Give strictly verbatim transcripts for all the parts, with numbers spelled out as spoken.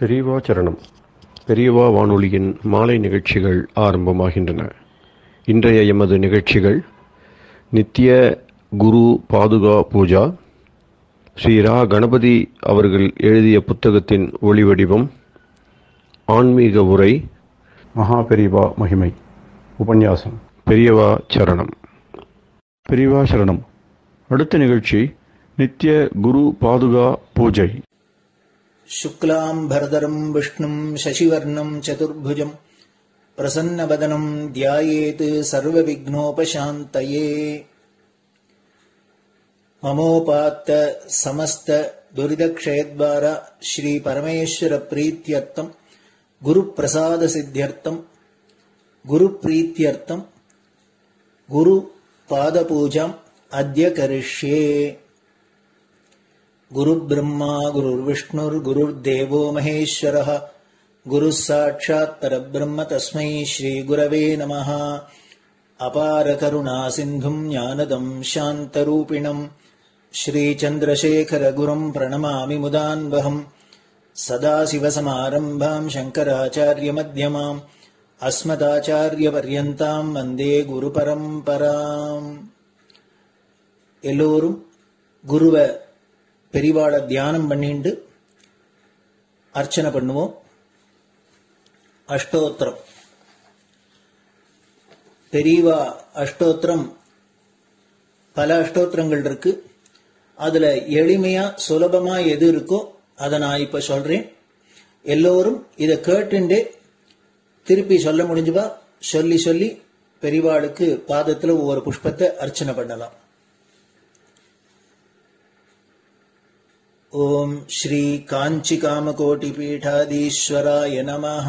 பெரியவா சரணம். பெரியவா வானொலியின் மாலை நிகழ்ச்சிகள் ஆரம்பமாகின்றன. இன்றைய எமது நிகழ்ச்சிகள் நித்திய குரு பாதுகா பூஜா, ஸ்ரீ ரா கணபதி அவர்கள் எழுதிய புத்தகத்தின் ஒளிவடிவம், ஆன்மீக உரை, மகா பெரியவா மகிமை, உபன்யாசம். பெரியவா சரணம். பெரியவா சரணம். அடுத்த நிகழ்ச்சி நித்திய குரு பாதுகா பூஜை. शुक्लां भरदरं विष्णुं शशिवर्णं चतुर्भुजं प्रसन्नवदनं ध्यायेत् सर्वविघ्नोपशान्तये। ममोपात्त समस्त दुरितक्षयद्वार श्री परमेश्वर प्रीत्यर्थं गुरुप्रसाद सिद्ध्यर्थं गुरुप्रीत्यर्थं गुरुपादपूजाम् अद्य करिष्ये। गुरुर्ब्रह्मा गुरुर्विष्णुर्गुरुर्देवो महेश्वरः गुरुः साक्षात् परब्रह्म तस्मै श्रीगुरवे नमः। अपारकरुणा सिन्धुं ज्ञानदं शान्तरूपिणं श्रीचन्द्रशेखरगुरुं प्रणमामि मुदान्वहम्। सदाशिवसमारम्भां शङ्कराचार्यमध्यमाम् अस्मदाचार्यपर्यन्तां वन्दे गुरुपरम्पराम्. எல்லோரும் குருவ பெரிவாள தியானம் பண்ணிண்டு அர்ச்சனை பண்ணுவோம். அஷ்டோத்திரம். பெரியவா அஷ்டோத்திரம் பல அஷ்டோத்திரங்கள் இருக்கு. அதுல எளிமையா சுலபமா எது இருக்கோ அதை நான் இப்ப சொல்றேன். எல்லோரும் இதை கேட்டுண்டே திருப்பி சொல்ல முடிஞ்சுபா சொல்லி சொல்லி பெரிவாளுக்கு பாதத்துல ஒவ்வொரு புஷ்பத்தை அர்ச்சனை பண்ணலாம். ओम श्री कांची कामकोटि पीठाधीश्वराय नमः।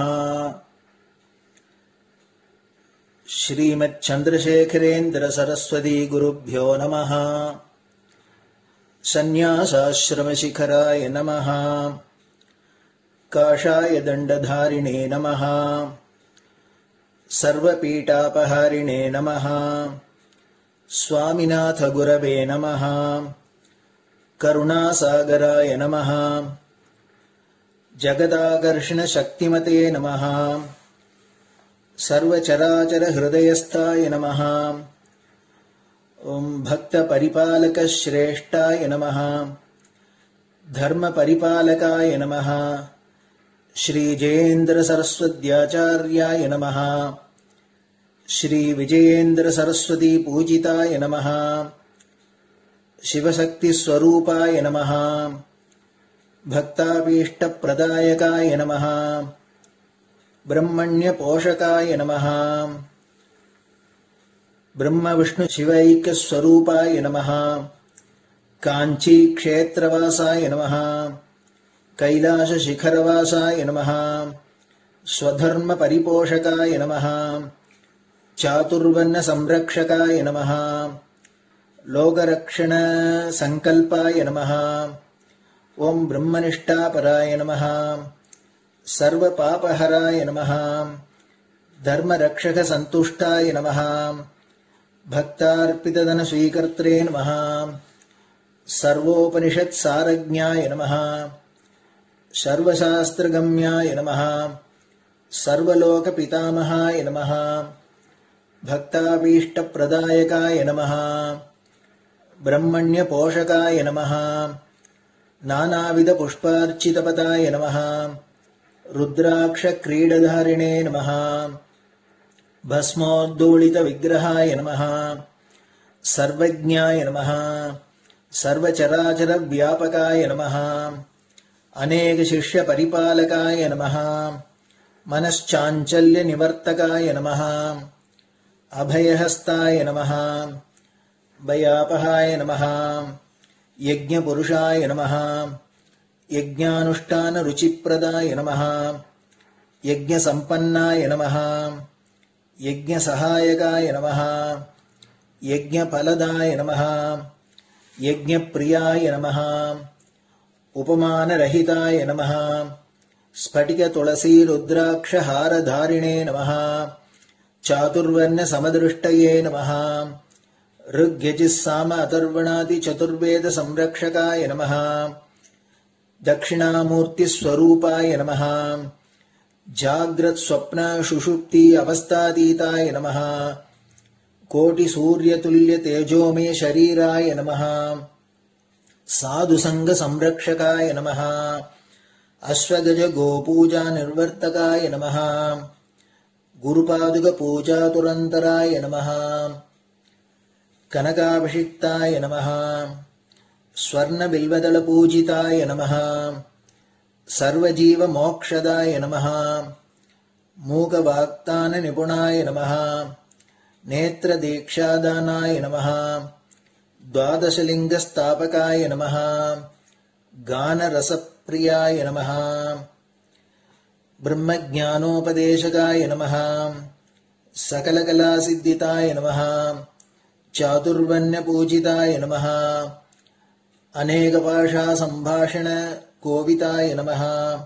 श्रीमत् चंद्रशेखरेन्द्र सरस्वती गुरुभ्यो नमः। संन्यासाश्रम शिखराय नमः। काषाय दंडधारिणे नमः। सर्वपीठापहारिणे नमः। स्वामिनाथ गुरवे नमः। करुणासागराय नमः। जगदाकर्षण शक्तिमते नमः। सर्वचराचर हृदयस्थाय नमः। ओम भक्त परिपालक श्रेष्ठाय नमः। धर्म परिपालकाय नमः। श्री जयेन्द्र सरस्वत्याचार्याय नमः। श्री विजयेन्द्र सरस्वती पूजिताय नमः। शिवशक्ति स्वरूपाय नमः। भक्ताभीष्ट प्रदायकाय नमः। ब्रह्मण्य पोषकाय नमः। ब्रह्म विष्णु शिवैक्य स्वरूपाय नमः। कांची क्षेत्रवासाय नमः। कैलाश शिखरवासाय नमः। स्वधर्म परिपोषकाय नमः। चातुर्वर्ण संरक्षकाय नमः। लोकरक्षण संकल्पाय नमः। ओम ब्रह्मनिष्ठापराय नमः। सर्वपापहराय नमः। धर्मरक्षक संतुष्टाय नमः। भक्तार्पितधन स्वीकर्त्रे नमः। सर्वोपनिषत् सारज्ञाय नमः। सर्वशास्त्रगम्याय नमः। सर्वलोक पितामहाय नमः। भक्ताभीष्ट प्रदायकाय नमः। ब्रह्मण्य पोषकाय नमः। नानाविध पुष्पार्चितपदाय नमः। रुद्राक्ष क्रीडधारिणे नमः। भस्मोद्दोलित विग्रहाय नमः। सर्वज्ञाय नमः। सर्वचराचर व्यापकाय नमः। अनेक शिष्य परिपालकाय नमः। मनश्चाञ्चल्य निवर्तकाय नमः। अभयहस्ताय नमः। भयापहाय नमः। यज्ञपुरुषाय नमः। यज्ञानुष्ठान रुचिप्रदाय नमः। यज्ञसम्पन्नाय नमः। यज्ञसहायकाय नमः। यज्ञफलदाय नमः। यज्ञप्रियाय नमः। उपमानरहिताय नमः। स्फटिक तुलसी रुद्राक्ष हारधारिणे नमः। चातुर्वर्ण समदृष्टये नमः। ऋग्यजुस्साम अथर्वणादि चतुर्वेद संरक्षकाय नमः। दक्षिणामूर्ति स्वरूपाय नमः जाग्रत स्वप्न सुषुप्ति अवस्थातीताय नमः कोटि सूर्य तुल्य तेजोमय शरीराय नमः साधु संग संरक्षकाय नमः अश्वगज गोपूजा निर्वर्तकाय नमः गुरुपादुक पूजा तुरंतराय नमः कनकाभिषिक्ताय नमः स्वर्ण बिल्वदल पूजिताय नमः सर्वजीव मोक्षदाय नमः मूकवाक्तान निपुणाय नमः नेत्र दीक्षादानाय नमः द्वादशलिंग स्थापकाय नमः गान रसप्रियाय नमः ब्रह्मज्ञानोपदेशकाय नमः सकलकलासिद्धिताय नमः चातुर्वण्य पूजिताय नमः अनेकभाषा संभाषण कोविताय नमः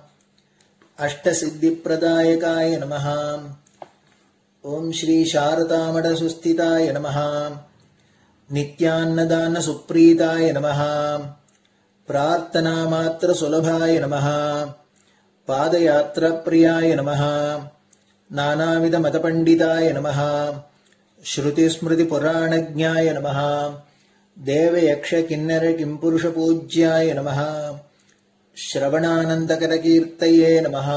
अष्टसिद्धिप्रदायकाय नमः ओम श्री शारदामठ सुस्थिताय नमः नित्यान्नदान सुप्रीताय नमः प्रार्थना मात्र सुलभाय नमः पादयात्रा प्रियाय नमः नानाविध मतपंडिताय नमः श्रुति स्मृति पुराणज्ञाय नमः देव यक्ष किन्नर किंपुरुष पूज्याय नमः श्रवणानंदकर कीर्तये नमः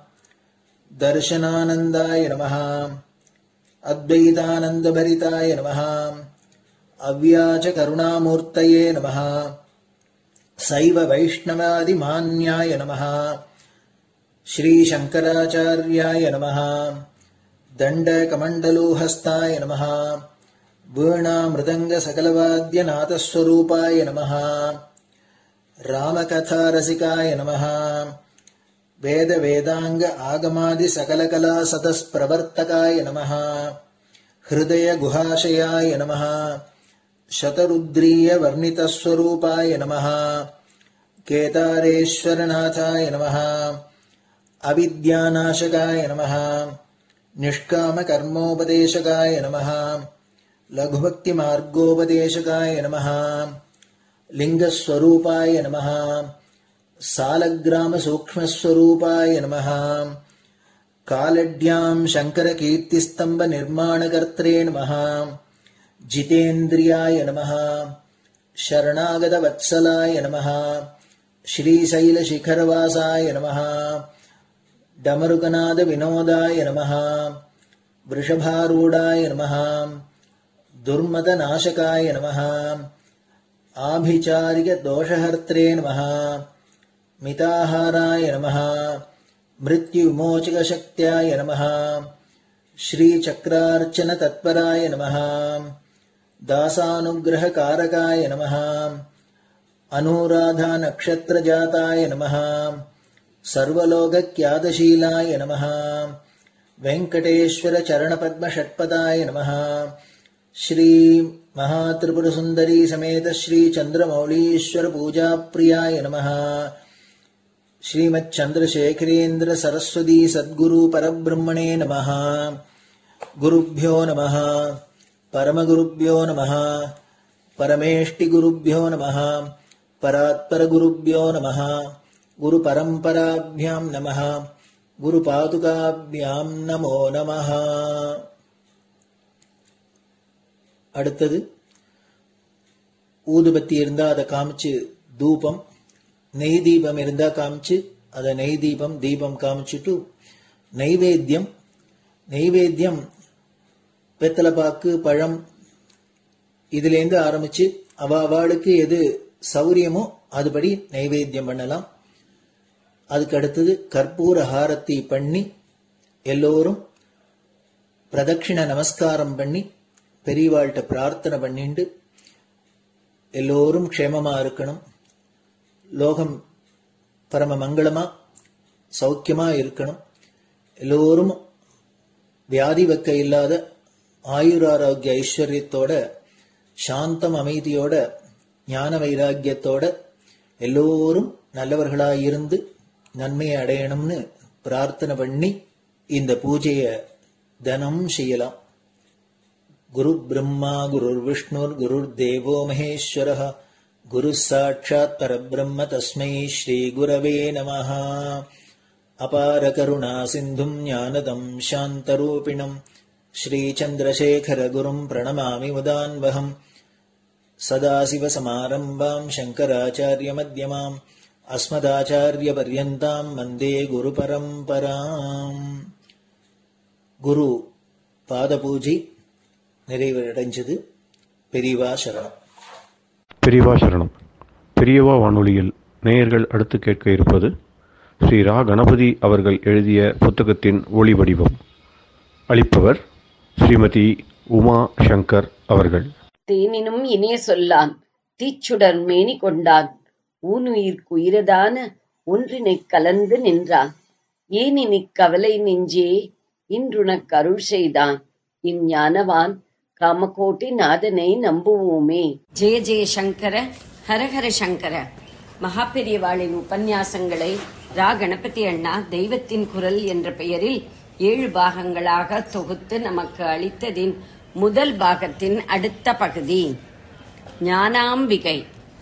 दर्शनानंदाय नमः अद्वैतानंद भरिताय नमः अव्याच करुणामूर्तये नमः शैव वैष्णवादि मान्याय नमः श्री शंकराचार्याय नमः दंड कमंडलूहस्ताय नमः वीणा मृदंग सकलवाद्य नाथस्वरूपाय नमः रामकथा रसिकाय नमः वेद वेदांग आगमादि सकलकला सतस्प्रवर्तकाय नमः हृदय गुहाशयाय नमः शतरुद्रीय वर्णितस्वरूपाय नमः केदारेश्वरनाथाय नमः अविद्यानाशकाय नमः निष्काम कर्मोपदेशकाय नमः लघुभक्ति मार्गोपदेशकाय नमः लिंगस्वरूपाय नमः सालग्राम सूक्ष्मस्वरूपाय नमः कालड्यां शंकर कीर्तिस्तंभ निर्माणकर्त्रे नमः जितेन्द्रियाय नमः शरणागत वत्सलाय नमः श्रीशैल शिखरवासाय नमः डमरुकनाद विनोदाय नमः वृषभारूढ़ाय नमः दुर्मद नाशकाय नमः आभिचारिक दोषहर्त्रे नमः मिताहाराय नमः मृत्युविमोचक शक्त्याय नमः श्रीचक्रार्चन तत्पराय नमः दासानुग्रह कारकाय नमः अनुराधा नक्षत्र जाताय नमः सर्वलोकक्यादशीलाय नमः वेंकटेश्वर चरण पद्म षट्पदाय नमः श्री महात्रिपुर सुंदरी समेत श्री चंद्रमौलीश्वर पूजा प्रियाय नमः श्रीमच्चंद्रशेखरेन्द्र सरस्वती सद्गुरु परब्रह्मणे नमः गुरुभ्यो नमः परमगुरुभ्यो नमः परमेष्टि गुरुभ्यो नमः परात्पर गुरुभ्यो नमः गुरु परंपराभ्यां नमः गुरु पादुकाभ्यां नमो नमः அடுத்தது ஊதுபத்தி இருந்தா அதை காமிச்சு தூபம் நெய் தீபம் இருந்தா காமிச்சு அதை நெய் தீபம் தீபம் காமிச்சுட்டு நைவேத்தியம் நைவேத்தியம் வெத்தலைப்பாக்கு பழம் இதுலேருந்து ஆரம்பிச்சு அவ அவளுக்கு எது சௌரியமோ அதுபடி நைவேத்தியம் பண்ணலாம். அதுக்கு அடுத்தது கற்பூர ஹாரத்தி பண்ணி எல்லோரும் பிரதட்சிண நமஸ்காரம் பண்ணி பெரியவாள்கிட்ட பிரார்த்தனை பண்ணிண்டு எல்லோரும் க்ஷேமமா இருக்கணும், லோகம் பரம மங்களமா சௌக்கியமா இருக்கணும், எல்லோரும் வியாதி வெக்க இல்லாத ஆயுராரோக்கிய ஐஸ்வர்யத்தோட சாந்தம் அமைதியோட ஞான வைராக்கியத்தோட எல்லோரும் நல்லவர்களாயிருந்து நன்மையை அடையணும்னு பிரார்த்தனை பண்ணி இந்த பூஜையை தினம் செய்யலாம். குரு பிரம்மா குரு விஷ்ணுர் குரு தேவோ மகேஸ்வரः குருः சாட்சாத் பரபிரம்ம தஸ்மை ஸ்ரீ குரவே நமः. அபார கருணா சிந்தும் ஞானதம் சாந்தரூபிணம் ஸ்ரீசந்திரசேகர குரும் பிரணமாமி முதான்வகம். சதாசிவசமாரம்பாம் சங்கராச்சாரிய மத்யமாம் அஸ்மதாச்சாரிய பர்யந்தாம் வந்தே குரு பரம்பராம். குரு பாத பூஜை நிறைவடைஞ்சது. பெரியவா சரணம். பெரியவா சரணம். பெரியவா வானொலியில் நேயர்கள் அடுத்து கேட்க இருப்பது ஸ்ரீ ரா கணபதி அவர்கள் எழுதிய புத்தகத்தின் ஒளி வடிவம். அளிப்பவர் ஸ்ரீமதி உமா சங்கர் அவர்கள். தேனினும் இனிய சொல்லான் தீச்சுடர் மேனி கொண்டான் ஊனுயிர்க்கு உயிரதான ஒன்றினைக் கலந்து நின்றான். ஏனினிக் கவலை நெஞ்சே இன்றுனக் அருள் செய்தான் இஞ்ஞானவான் காமகோட்டி நாதனை நம்புவோமே. ஜெய ஜெய சங்கர, ஹரஹர சங்கர. மகாபெரியவாளின் உபன்யாசங்களை ரா கணபதி அண்ணா தெய்வத்தின் குரல் என்ற பெயரில் ஏழு பாகங்களாக தொகுத்து நமக்கு அளித்ததின் முதல் பாகத்தின் அடுத்த பகுதி ஞானாம்பிகை.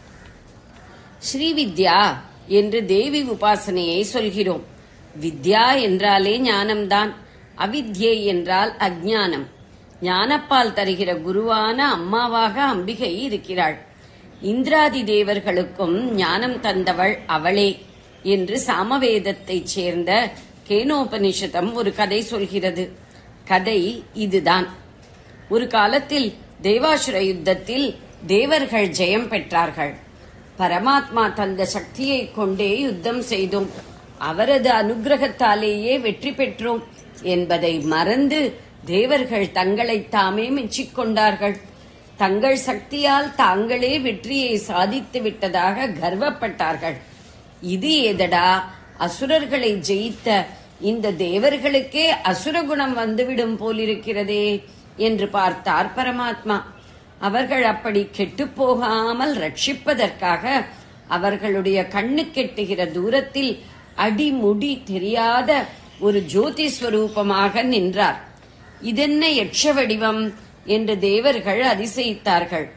ஸ்ரீவித்யா என்று தேவி உபாசனையை சொல்கிறோம். வித்யா என்றாலே ஞானம்தான். அவித்யை என்றால் அஜ்ஞானம். ஞானப்பால் தருகிற குருவான அம்மாவாக அம்பிகை இருக்கிறாள். இந்திராதி தேவர்களுக்கும் ஞானம் தந்தவள் அவளே என்று சாமவேதத்தைச் சேர்ந்த கேனோபனிஷதம் ஒரு கதை சொல்கிறது. கதை இதுதான். ஒரு காலத்தில் தேவாசுர யுத்தத்தில் தேவர்கள் ஜெயம் பெற்றார்கள். பரமாத்மா தந்த சக்தியை கொண்டே யுத்தம் செய்தோம், அவரது அனுகிரகத்தாலேயே வெற்றி பெற்றோம் என்பதை மறந்து தேவர்கள் தங்களை தாமே மெச்சிக்கொண்டார்கள். தங்கள் சக்தியால் தாங்களே வெற்றியை சாதித்து விட்டதாக கர்வப்பட்டார்கள். இது ஏதடா, அசுரர்களை ஜெயித்த இந்த தேவர்களுக்கே அசுரகுணம் வந்துவிடும் போலிருக்கிறதே என்று பார்த்தார் பரமாத்மா. அவர்கள் அப்படி கெட்டுப்போகாமல் ரட்சிப்பதற்காக அவர்களுடைய கண்ணு கெட்டுகிற தூரத்தில் அடிமுடி தெரியாத ஒரு ஜோதி ஸ்வரூபமாக நின்றார். இதென்ன யட்ச வடிவம் என்று தேவர்கள் அதிசயித்தார்கள்.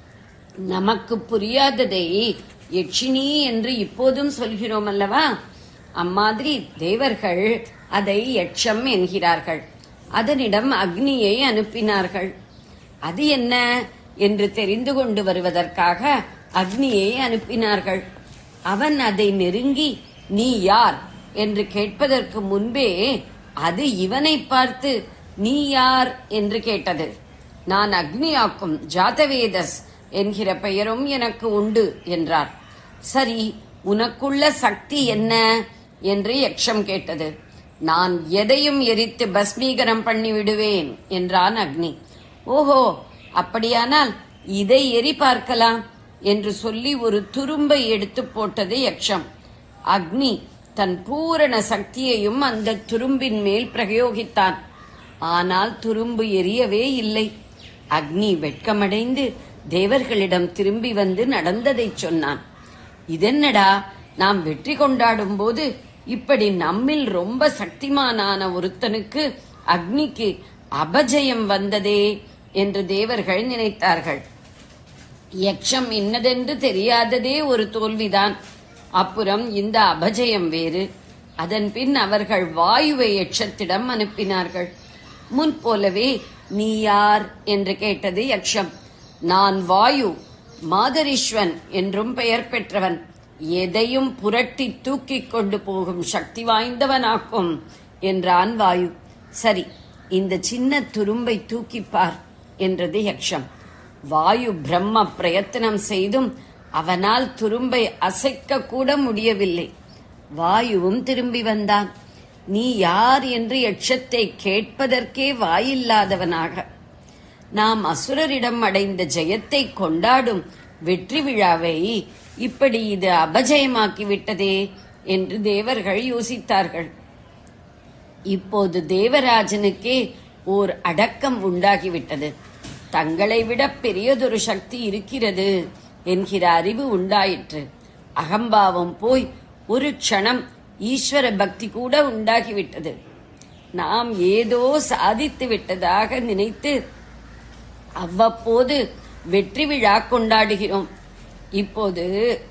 நமக்கு புரியாததை யட்சினி என்று இப்போதும் சொல்கிறோம் அல்லவா, அம்மாதிரி தேவர்கள் அதை யட்சம் என்கிறார்கள். அதனிடம் அக்னியை அனுப்பினார்கள். அது என்ன என்று தெரிந்து கொண்டு வருவதற்காக அக்னியை அனுப்பினார்கள். அவன் அதை நெருங்கி நீ யார் என்று கேட்பதற்கு முன்பே அது இவனை பார்த்து நீ யார் என்று கேட்டது. நான் அக்னியாக்கும் ஜாதவேதஸ் என்கிற பெயரும் எனக்கு உண்டு என்றார். சரி, உனக்குள்ள சக்தி என்ன என்று யக்ஷம் கேட்டது. நான் எதையும் எரித்து பஸ்மீகரம் பண்ணி விடுவேன் என்றான் அக்னி. ஓஹோ, அப்படியானால் இதை எரி பார்க்கலாம் என்று சொல்லி ஒரு துரும்பை எடுத்து போட்டது யக்ஷம். அக்னி தன் பூரண சக்தியையும் அந்த துரும்பின் மேல் பிரயோகித்தான். ஆனால் துரும்பு எரியவே இல்லை. அக்னி வெட்கமடைந்து தேவர்களிடம் திரும்பி வந்து நடந்ததை சொன்னான். இதென்னடா, நாம் வெற்றி கொண்டாடும் போது இப்படி நம்மில் ரொம்ப சக்திமானான ஒருத்தனுக்கு அக்னிக்கு அபஜயம் வந்ததே என்று தேவர்கள் நினைத்தார்கள். யக்ஷம் இன்னதென்று தெரியாததே ஒரு தோல்விதான். அப்புறம் இந்த அபஜயம் வேறு. அதன் பின் அவர்கள் வாயுவை யக்ஷத்திடம் அனுப்பினார்கள். முன் போலவே நீ யார் என்று கேட்டது யக்ஷம். நான் வாயு, மாதரிஸ்வன் என்றும் பெயர் பெற்றவன். எதையும் புரட்டி தூக்கி கொண்டு போகும் சக்தி வாய்ந்தவனாக்கும் என்றான் வாயு. சரி, இந்த சின்ன துரும்பை தூக்கிப்பார் என்றது யக்ஷம். வாயு பிரம்ம பிரயத்தனம் செய்தும் அவனால் துரும்பை அசைக்க கூட முடியவில்லை. வாயுவும் திரும்பி வந்தான். நீ யார் என்று யட்சத்தை கேட்பதற்கே வாயில்லாதவனாக. நாம் அசுரரிடம் அடைந்த ஜெயத்தை கொண்டாடும் வெற்றி விழாவை இப்படி இது அபஜயமாக்கிவிட்டதே என்று தேவர்கள் யோசித்தார்கள். இப்போது தேவராஜனுக்கே ஓர் அடக்கம் உண்டாகிவிட்டது. தங்களை விட பெரியதொரு சக்தி இருக்கிறது என்கிற அறிவு உண்டாயிற்று. அகம்பாவம் போய் ஒரு க்ஷணம் ஈஸ்வர பக்தி கூட உண்டாகிவிட்டது. நாம் ஏதோ சாதித்து விட்டதாக நினைத்து அவ்வப்போது வெற்றி விழா கொண்டாடுகிறோம். இப்போது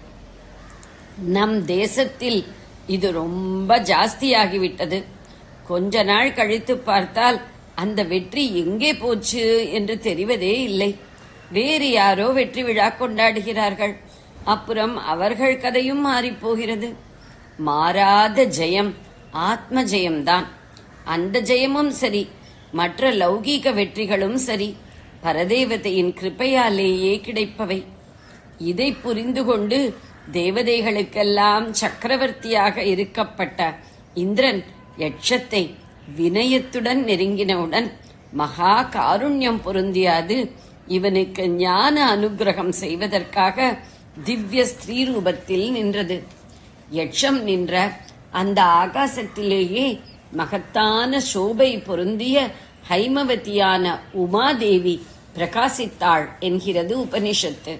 நம் தேசத்தில் இது ரொம்ப ஜாஸ்தியாகிவிட்டது. கொஞ்ச நாள் கழித்து பார்த்தால் அந்த வெற்றி எங்கே போச்சு என்று தெரிவதே இல்லை. வேறு யாரோ வெற்றி விழா கொண்டாடுகிறார்கள். அப்புறம் அவர்கள் கதையும் மாறிப்போகிறது. மாறாத ஜெயம் ஆத்ம ஜெயம்தான். அந்த ஜெயமும் சரி, மற்ற லௌகீக வெற்றிகளும் சரி, பரதேவதையின் கிருபையாலேயே கிடைப்பவை. இதை புரிந்து கொண்டு தேவதைகளுக்கெல்லாம் சக்கரவர்த்தியாக இருக்கப்பட்ட இந்திரன் யட்சத்தை வினயத்துடன் நெருங்கினவுடன் மகா காருண்யம் பொருந்தியாது இவனுக்கு ஞான அனுகிரகம் செய்வதற்காக திவ்ய ஸ்திரீ ரூபத்தில் நின்றது. யட்சம் நின்ற அந்த ஆகாசத்திலேயே மகத்தான சோபை பொருந்திய ஹைமவதியான உமாதேவி பிரகாசித்தாள் என்கிறது உபனிஷத்து.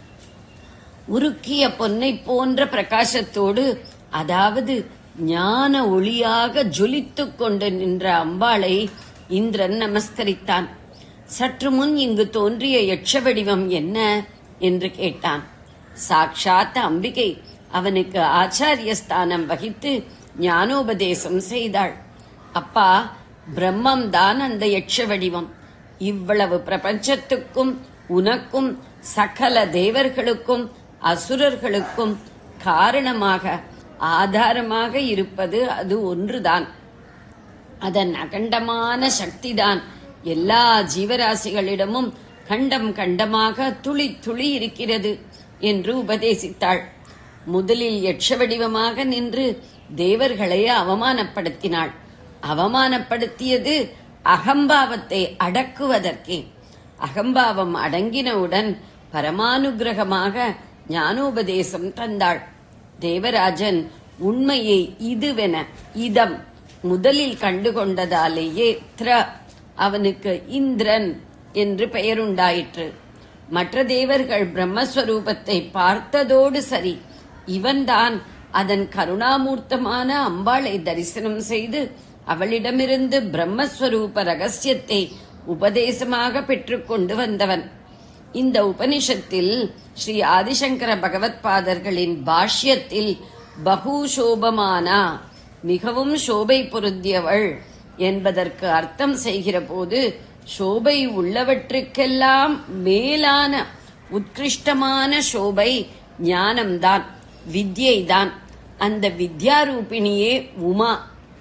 உருக்கிய பொன்னை போன்ற பிரகாசத்தோடு, அதாவது ஞான ஒளியாக ஜொலித்துக் கொண்டு நின்ற அம்பாளை இந்திரன் நமஸ்கரித்தான். சற்று முன் இங்கு தோன்றிய யட்ச வடிவம் என்ன என்று கேட்டான். சாக்ஷாத் அம்பிகை அவனுக்கு ஆச்சாரிய ஸ்தானம் வகித்து ஞானோபதேசம் செய்தாள். அப்பா, பிரம்மம் தான் அந்த யட்ச வடிவம். இவ்வளவு பிரபஞ்சத்துக்கும் உனக்கும் சகல தேவர்களுக்கும் அசுரர்களுக்கும் காரணமாக ஆதாரமாக இருப்பது அது ஒன்றுதான். அதன் அகண்டமான சக்திதான் எல்லா ஜீவராசிகளிடமும் கண்டம் கண்டமாக துளி துளி இருக்கிறது என்று உபதேசித்தாள். முதலில் யட்ச வடிவமாக நின்று தேவர்களை அவமானப்படுத்தினாள். அவமானப்படுத்தியது அகம்பாவத்தை அடக்குவதற்கே. அகம்பாவம் அடங்கினவுடன் பரமானுகிரகமாக ஞானோபதேசம் தந்தாள். தேவராஜன் உண்மையை இதுவென இதம் முதலில் கண்டுகொண்டதாலேயே த்ர அவனுக்கு இந்திரன் என்று பெயருண்டாயிற்று. மற்ற தேவர்கள் பிரம்மஸ்வரூபத்தை பார்த்ததோடு சரி, இவன்தான் அதன் கருணாமூர்த்தமான அம்பாளை தரிசனம் செய்து அவளிடமிருந்து பிரம்மஸ்வரூப ரகசியத்தை உபதேசமாக பெற்றுக்கொண்டு வந்தவன். இந்த உபனிஷத்தில் ஸ்ரீ ஆதிசங்கர பகவத் பாதர்களின் பாஷ்யத்தில் பகுஷோபமானா, மிகவும் சோபை பொருந்தியவள் என்பதற்கு அர்த்தம் செய்கிற போது, சோபை உள்ளவற்றுக்கெல்லாம் மேலான உத்கிருஷ்டமான சோபை ஞானம்தான், வித்யைதான். அந்த வித்யாரூபிணியே உமா.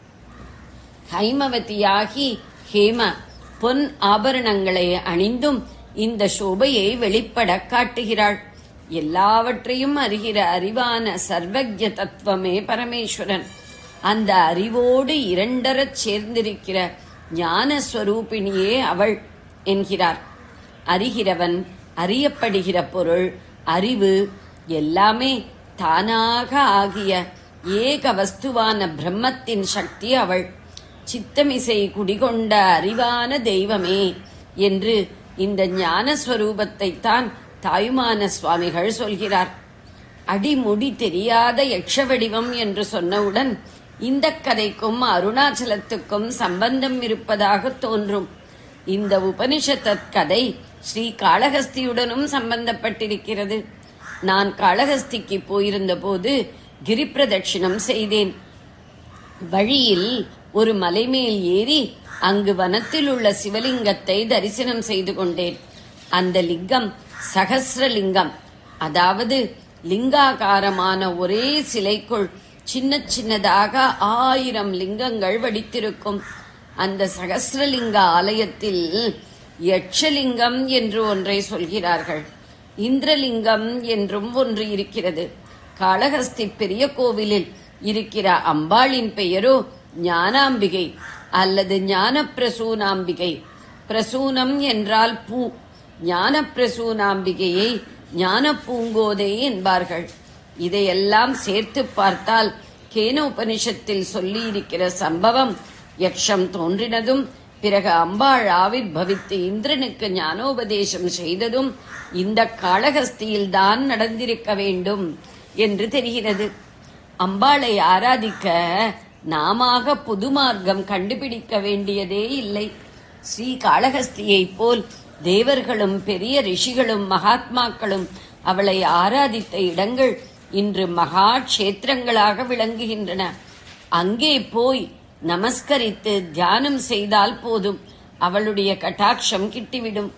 ஹைமவதியாகி ஹேம பொன் ஆபரணங்களை அணிந்தும் இந்த சோபையை வெளிப்பட காட்டுகிறாள். எல்லாவற்றையும் அறிகிற அறிவான சர்வஜ்ய தத்துவமே பரமேஸ்வரன். அந்த அறிவோடு இரண்டரச் சேர்ந்திருக்கிற ஞானஸ்வரூபிணியே அவள் என்கிறார். அறிகிறவன், அறியப்படுகிற பொருள், அறிவு எல்லாமே தானாக ஆகிய ஏக வஸ்துவான பிரம்மத்தின் சக்தி அவள். சித்தமிசை குடிகொண்ட அறிவான தெய்வமே என்று இந்த ஞானஸ்வரூபத்தை தான் தாயுமான சுவாமிகள் சொல்கிறார். அடிமுடி தெரியாத யக்ஷ வடிவம் என்று சொன்னவுடன் இந்த கதைக்கும் அருணாச்சலத்துக்கும் சம்பந்தம் இருப்பதாக தோன்றும். இந்த உபனிஷத் கதை ஸ்ரீ காளஹஸ்தியுடனும் சம்பந்தப்பட்டிருக்கிறது. நான் காளஹஸ்திக்கு போயிருந்த போது கிரிப்பிரதட்சிணம் செய்தேன். வழியில் ஒரு மலைமேல் ஏறி அங்கு வனத்தில் உள்ள சிவலிங்கத்தை தரிசனம் செய்து கொண்டேன். அந்த லிங்கம் சகஸ்ரலிங்கம், அதாவது லிங்காகாரமான ஒரே சிலைக்குள் சின்ன சின்னதாக ஆயிரம் லிங்கங்கள் வடித்திருக்கும். அந்த சகஸ்ரலிங்க ஆலயத்தில் யட்சலிங்கம் என்று ஒன்றை சொல்கிறார்கள். இந்திரலிங்கம் என்றும் ஒன்று இருக்கிறது. காளஹஸ்தி பெரிய கோவிலில் இருக்கிற அம்பாளின் பெயரோ ஞானாம்பிகை அல்லது ஞான பிரசூனாம்பிகை. பிரசூனம் என்றால் பூ. ஞான பிரசூனாம்பிகையை ஞான பூங்கோதை என்பார்கள். இதையெல்லாம் சேர்த்து பார்த்தால் கேன உபனிஷத்தில் சொல்லி இருக்கிற சம்பவம், யக்ஷம் தோன்றினதும் பிறகு அம்பாள் ஆவிர்பவித்து இந்திரனுக்கு ஞானோபதேசம் செய்ததும் இந்த காளஹஸ்தியில் தான் நடந்திருக்க வேண்டும் என்று தெரிகிறது. அம்பாளை ஆராதிக்க நாமாக புது மார்க்கம் கண்டுபிடிக்க வேண்டியதே இல்லை. ஸ்ரீ காளஹஸ்தியை போல் தேவர்களும் பெரிய ரிஷிகளும் மகாத்மாக்களும் அவளை ஆராதித்த இடங்கள் இன்று மகா க்ஷேத்திரங்களாக விளங்குகின்றன. அங்கே போய் நமஸ்கரித்து தியானம் செய்தால் போதும், அவளுடைய கட்டாட்சம் கிட்டிவிடும்.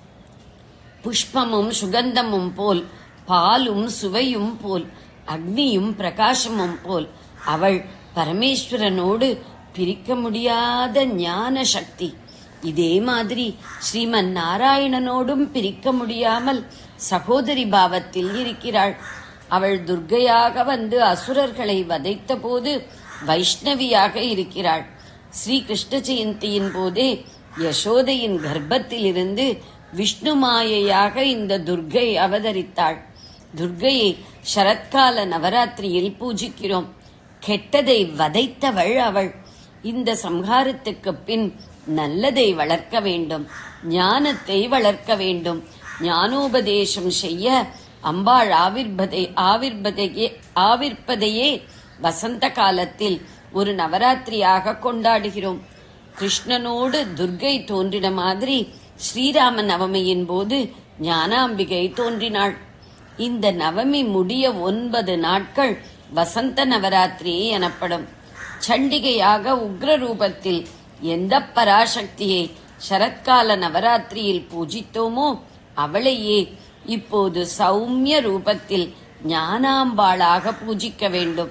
புஷ்பமும் சுகந்தமும் போல், பாலும் சுவையும் போல், அக்னியும் பிரகாசமும் போல் அவள் பரமேஸ்வரனோடு பிரிக்க முடியாத ஞான சக்தி. இதே மாதிரி ஸ்ரீமன் நாராயணனோடும் பிரிக்க முடியாமல் சகோதரி பாவத்தில் இருக்கிறாள். அவள் துர்க்கையாக வந்து அசுரர்களை வதைத்த போது வைஷ்ணவியாக இருக்கிறாள். ஸ்ரீ கிருஷ்ண ஜெயந்தியின் போதே யசோதையின் கர்ப்பத்திலிருந்து விஷ்ணு மாயையாக இந்த துர்க்கை அவதரித்தாள். துர்க்கையை சரத்கால நவராத்திரியில் பூஜிக்கிறோம். கெட்டதை வதைத்தவள் அவள். இந்த சம்ஹாரத்துக்கு பின் நல்லதை வளர்க்க வேண்டும், ஞானத்தை வளர்க்க வேண்டும். ஞானோபதேசம் செய்ய அம்பாள் ஆவிர்பதை ஆவிர்பதையே ஆவிர்ப்பதையே வசந்த காலத்தில் ஒரு நவராத்திரியாக கொண்டாடுகிறோம். கிருஷ்ணனோடு துர்க்கை தோன்றின மாதிரி ஸ்ரீராம நவமியின் போது ஞானாம்பிகை தோன்றினாள். இந்த நவமி முடிய ஒன்பது நாட்கள் வசந்த நவராத்திரி எனப்படும். சண்டிகையாக உக்ர ரூபத்தில் எந்த பராசக்தியை சரத்கால நவராத்திரியில் பூஜித்தோமோ அவளையே இப்போது சௌமிய ரூபத்தில் ஞானாம்பாளாக பூஜிக்க வேண்டும்.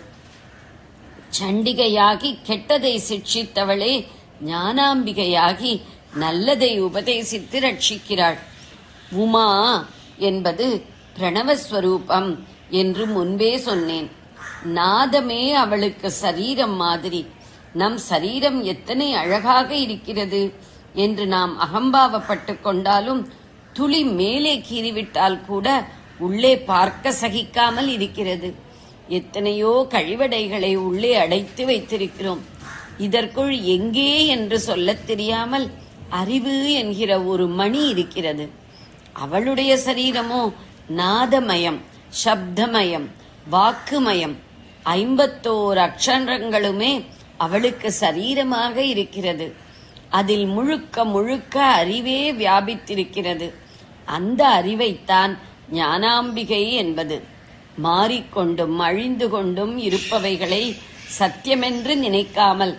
சண்டிகையாகி கெட்டதை சிக்ஷித்தவளே ஞானாம்பிகையாகி நல்லதை உபதேசித்து ரட்சிக்கிறாள். உமா என்பது பிரணவஸ்வரூபம் என்று முன்பே சொன்னேன். நாதமே அவளுக்கு சரீரம் மாதிரி. நம் சரீரம் எத்தனை அழகாக இருக்கிறது என்று நாம் அகம்பாவப்பட்டு கொண்டாலும் துளி மேலே கீறிவிட்டால் கூட உள்ளே பார்க்க சகிக்காமல் இருக்கிறது. எத்தனையோ கழிவடைகளை உள்ளே அடைத்து வைத்திருக்கிறோம். இதற்குள் எங்கே என்று சொல்லத் தெரியாமல் அறிவு என்கிற ஒரு மணி இருக்கிறது. அவளுடைய சரீரமோ நாதமயம், சப்தமயம், வாக்குமயம். ஐம்பத்தோரு அக்ஷரங்களுமே அவளுக்கு சரீரமாக இருக்கிறது. அதில் முழுக்க முழுக்க அறிவே வியாபித்திருக்கிறது. அந்த அறிவைத்தான் ஞானாம்பிகை என்பது. மாறிக்கொண்டும் அழிந்து கொண்டும் இருப்பவைகளை சத்தியமென்று நினைக்காமல்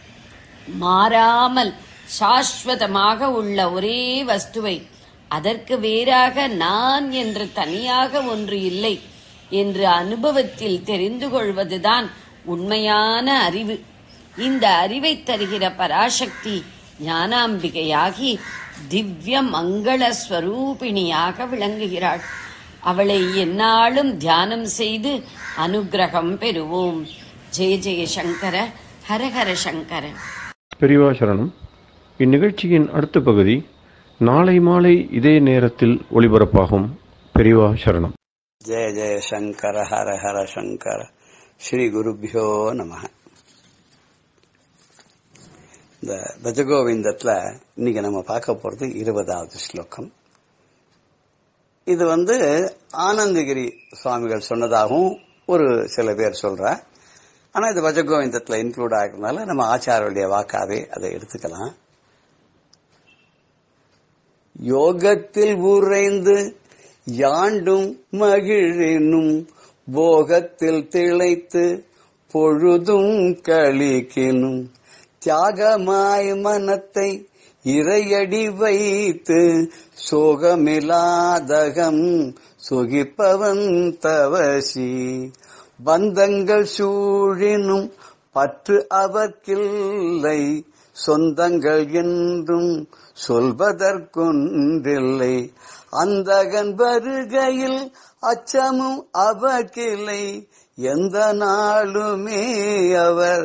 மாறாமல் சாஸ்வதமாக உள்ள ஒரே வஸ்துவை, அதற்கு வேறாக நான் என்று தனியாக ஒன்று இல்லை என்று அனுபவத்தில் தெரிந்து கொள்வதுதான் உண்மையான அறிவு. இந்த அறிவை தருகிற பராசக்தி ஞானாம்பிகையாகி திவ்ய மங்கள ஸ்வரூபிணியாக விளங்குகிறாள். அவளை எந்நாளும் தியானம் செய்து அனுகிரகம் பெறுவோம். ஜெய ஜெய சங்கர, ஹரஹர சங்கர. பெரியவா சரணம். இந்நிகழ்ச்சியின் அடுத்த பகுதி நாளை மாலை இதே நேரத்தில் ஒளிபரப்பாகும். பெரியவா சரணம். ஜெய ஜெய சங்கர, ஹர ஹர சங்கர. ஸ்ரீ குருபியோ நமஹ. இந்த பஜகோவிந்தத்துல இன்னைக்கு நம்ம பார்க்க போறது இருபதாவது ஸ்லோகம். இது வந்து ஆனந்தகிரி சுவாமிகள் சொன்னதாகவும் ஒரு சில பேர் சொல்ற. ஆனா இது பஜகோவிந்தத்துல இன்க்ளூட் ஆகிறதுனால நம்ம ஆச்சாரியருடைய வாக்காவே அதை எடுத்துக்கலாம். யோகத்தில் உறைந்து யாண்டும் மகிழினும் போகத்தில் திளைத்து பொழுதும் கழிக்கினும் தியாகமாய் மனத்தை இறையடி வைத்து சோகமிலாதகம் சுகிப்பவன் தவசி. பந்தங்கள் சூழினும் பற்று அவர்க்கில்லை, சொந்தங்கள் என்றும் சொல்வதற்கொன்றில்லை. அந்தகன் வருகையில் அச்சமும் அவர்க்கில்லை, எந்த நாளுமே அவர்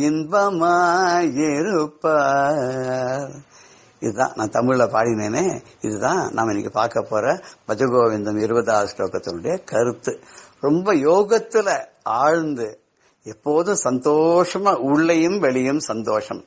இன்பமாயிருப்பார். இதுதான் நான் தமிழ்ல பாடினேனே. இதுதான் நாம் இன்னைக்கு பார்க்க போற பஜகோவிந்தம் இருபதாவது ஸ்லோகத்தினுடைய கருத்து. ரொம்ப யோகத்துல ஆழ்ந்து எப்போதும் சந்தோஷமா, உள்ளையும் வெளியும் சந்தோஷம்.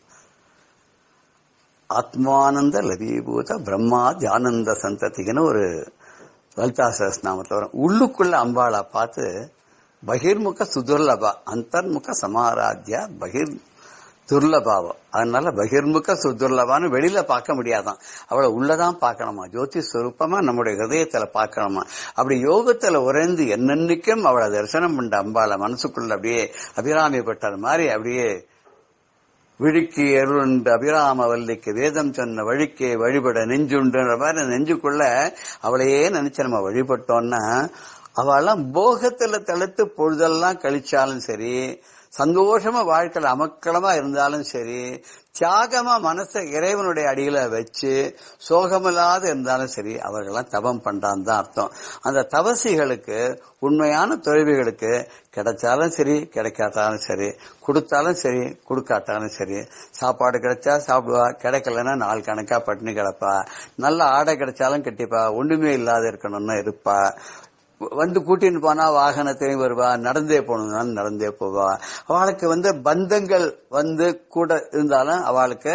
ஆத்மானந்த லபீபூத பிரம்மா தியானந்த சந்ததிக்குன்னு ஒரு லலிதா சஹஸ்ரநாமத்துல வரும். உள்ளுக்குள்ள அம்பாளா பார்த்து பகிர்முக சுதுர்லபா அந்தர்முக சமாராத்யா பகிர் துர்லபாவம். அதனால பகிர்முக சுதுர்லபான்னு வெளியில பார்க்க முடியாதான், அவளை உள்ளதான் பார்க்கணுமா, ஜோதி ஸ்வரூபமா நம்முடைய ஹிருதயத்துல பார்க்கணுமா. அப்படி யோகத்துல உறைந்து என்னன்னைக்கும் அவளை தரிசனம் பண்ண அம்பாளை மனசுக்குள்ள அப்படியே அபிராமிப்பட்டார் மாதிரி அப்படியே விழிக்கு எருண்டு அபிராம வல்லிக்கு வேதம் சொன்ன வழிக்கு வழிபட நெஞ்சுண்டுன்ற மாதிரி நெஞ்சுக்குள்ள அவளையே நினைச்சு நம்ம வழிபட்டோம்னா அவெல்லாம் போகத்துல தளர்த்து பொழுதெல்லாம் கழிச்சாலும் சரி, சந்தோஷமா வாழ்க்கையில அமக்களமா இருந்தாலும் சரி, தியாகமா மனசை இறைவனுடைய அடியில வச்சு சோகமில்லாத இருந்தாலும் சரி, அவர்களெல்லாம் தவம் பண்றான்னு தான் அர்த்தம். அந்த தவசிகளுக்கு, உண்மையான துறவிகளுக்கு கிடைச்சாலும் சரி கிடைக்காட்டாலும் சரி, கொடுத்தாலும் சரி கொடுக்காட்டாலும் சரி, சாப்பாடு கிடைச்சா சாப்பிடுவா, கிடைக்கலன்னா நாள் கணக்கா பட்டினி கிடப்பா, நல்ல ஆடை கிடைச்சாலும் கட்டிப்பா, ஒண்ணுமே இல்லாத இருக்கணும்னு இருப்பா, வந்து கூட்டின்னு போனா வாகனத்தையும் வருவா, நடந்தே போகணும்னாலும் நடந்தே போவா. அவளுக்கு வந்து பந்தங்கள் வந்து கூட இருந்தாலும் அவளுக்கு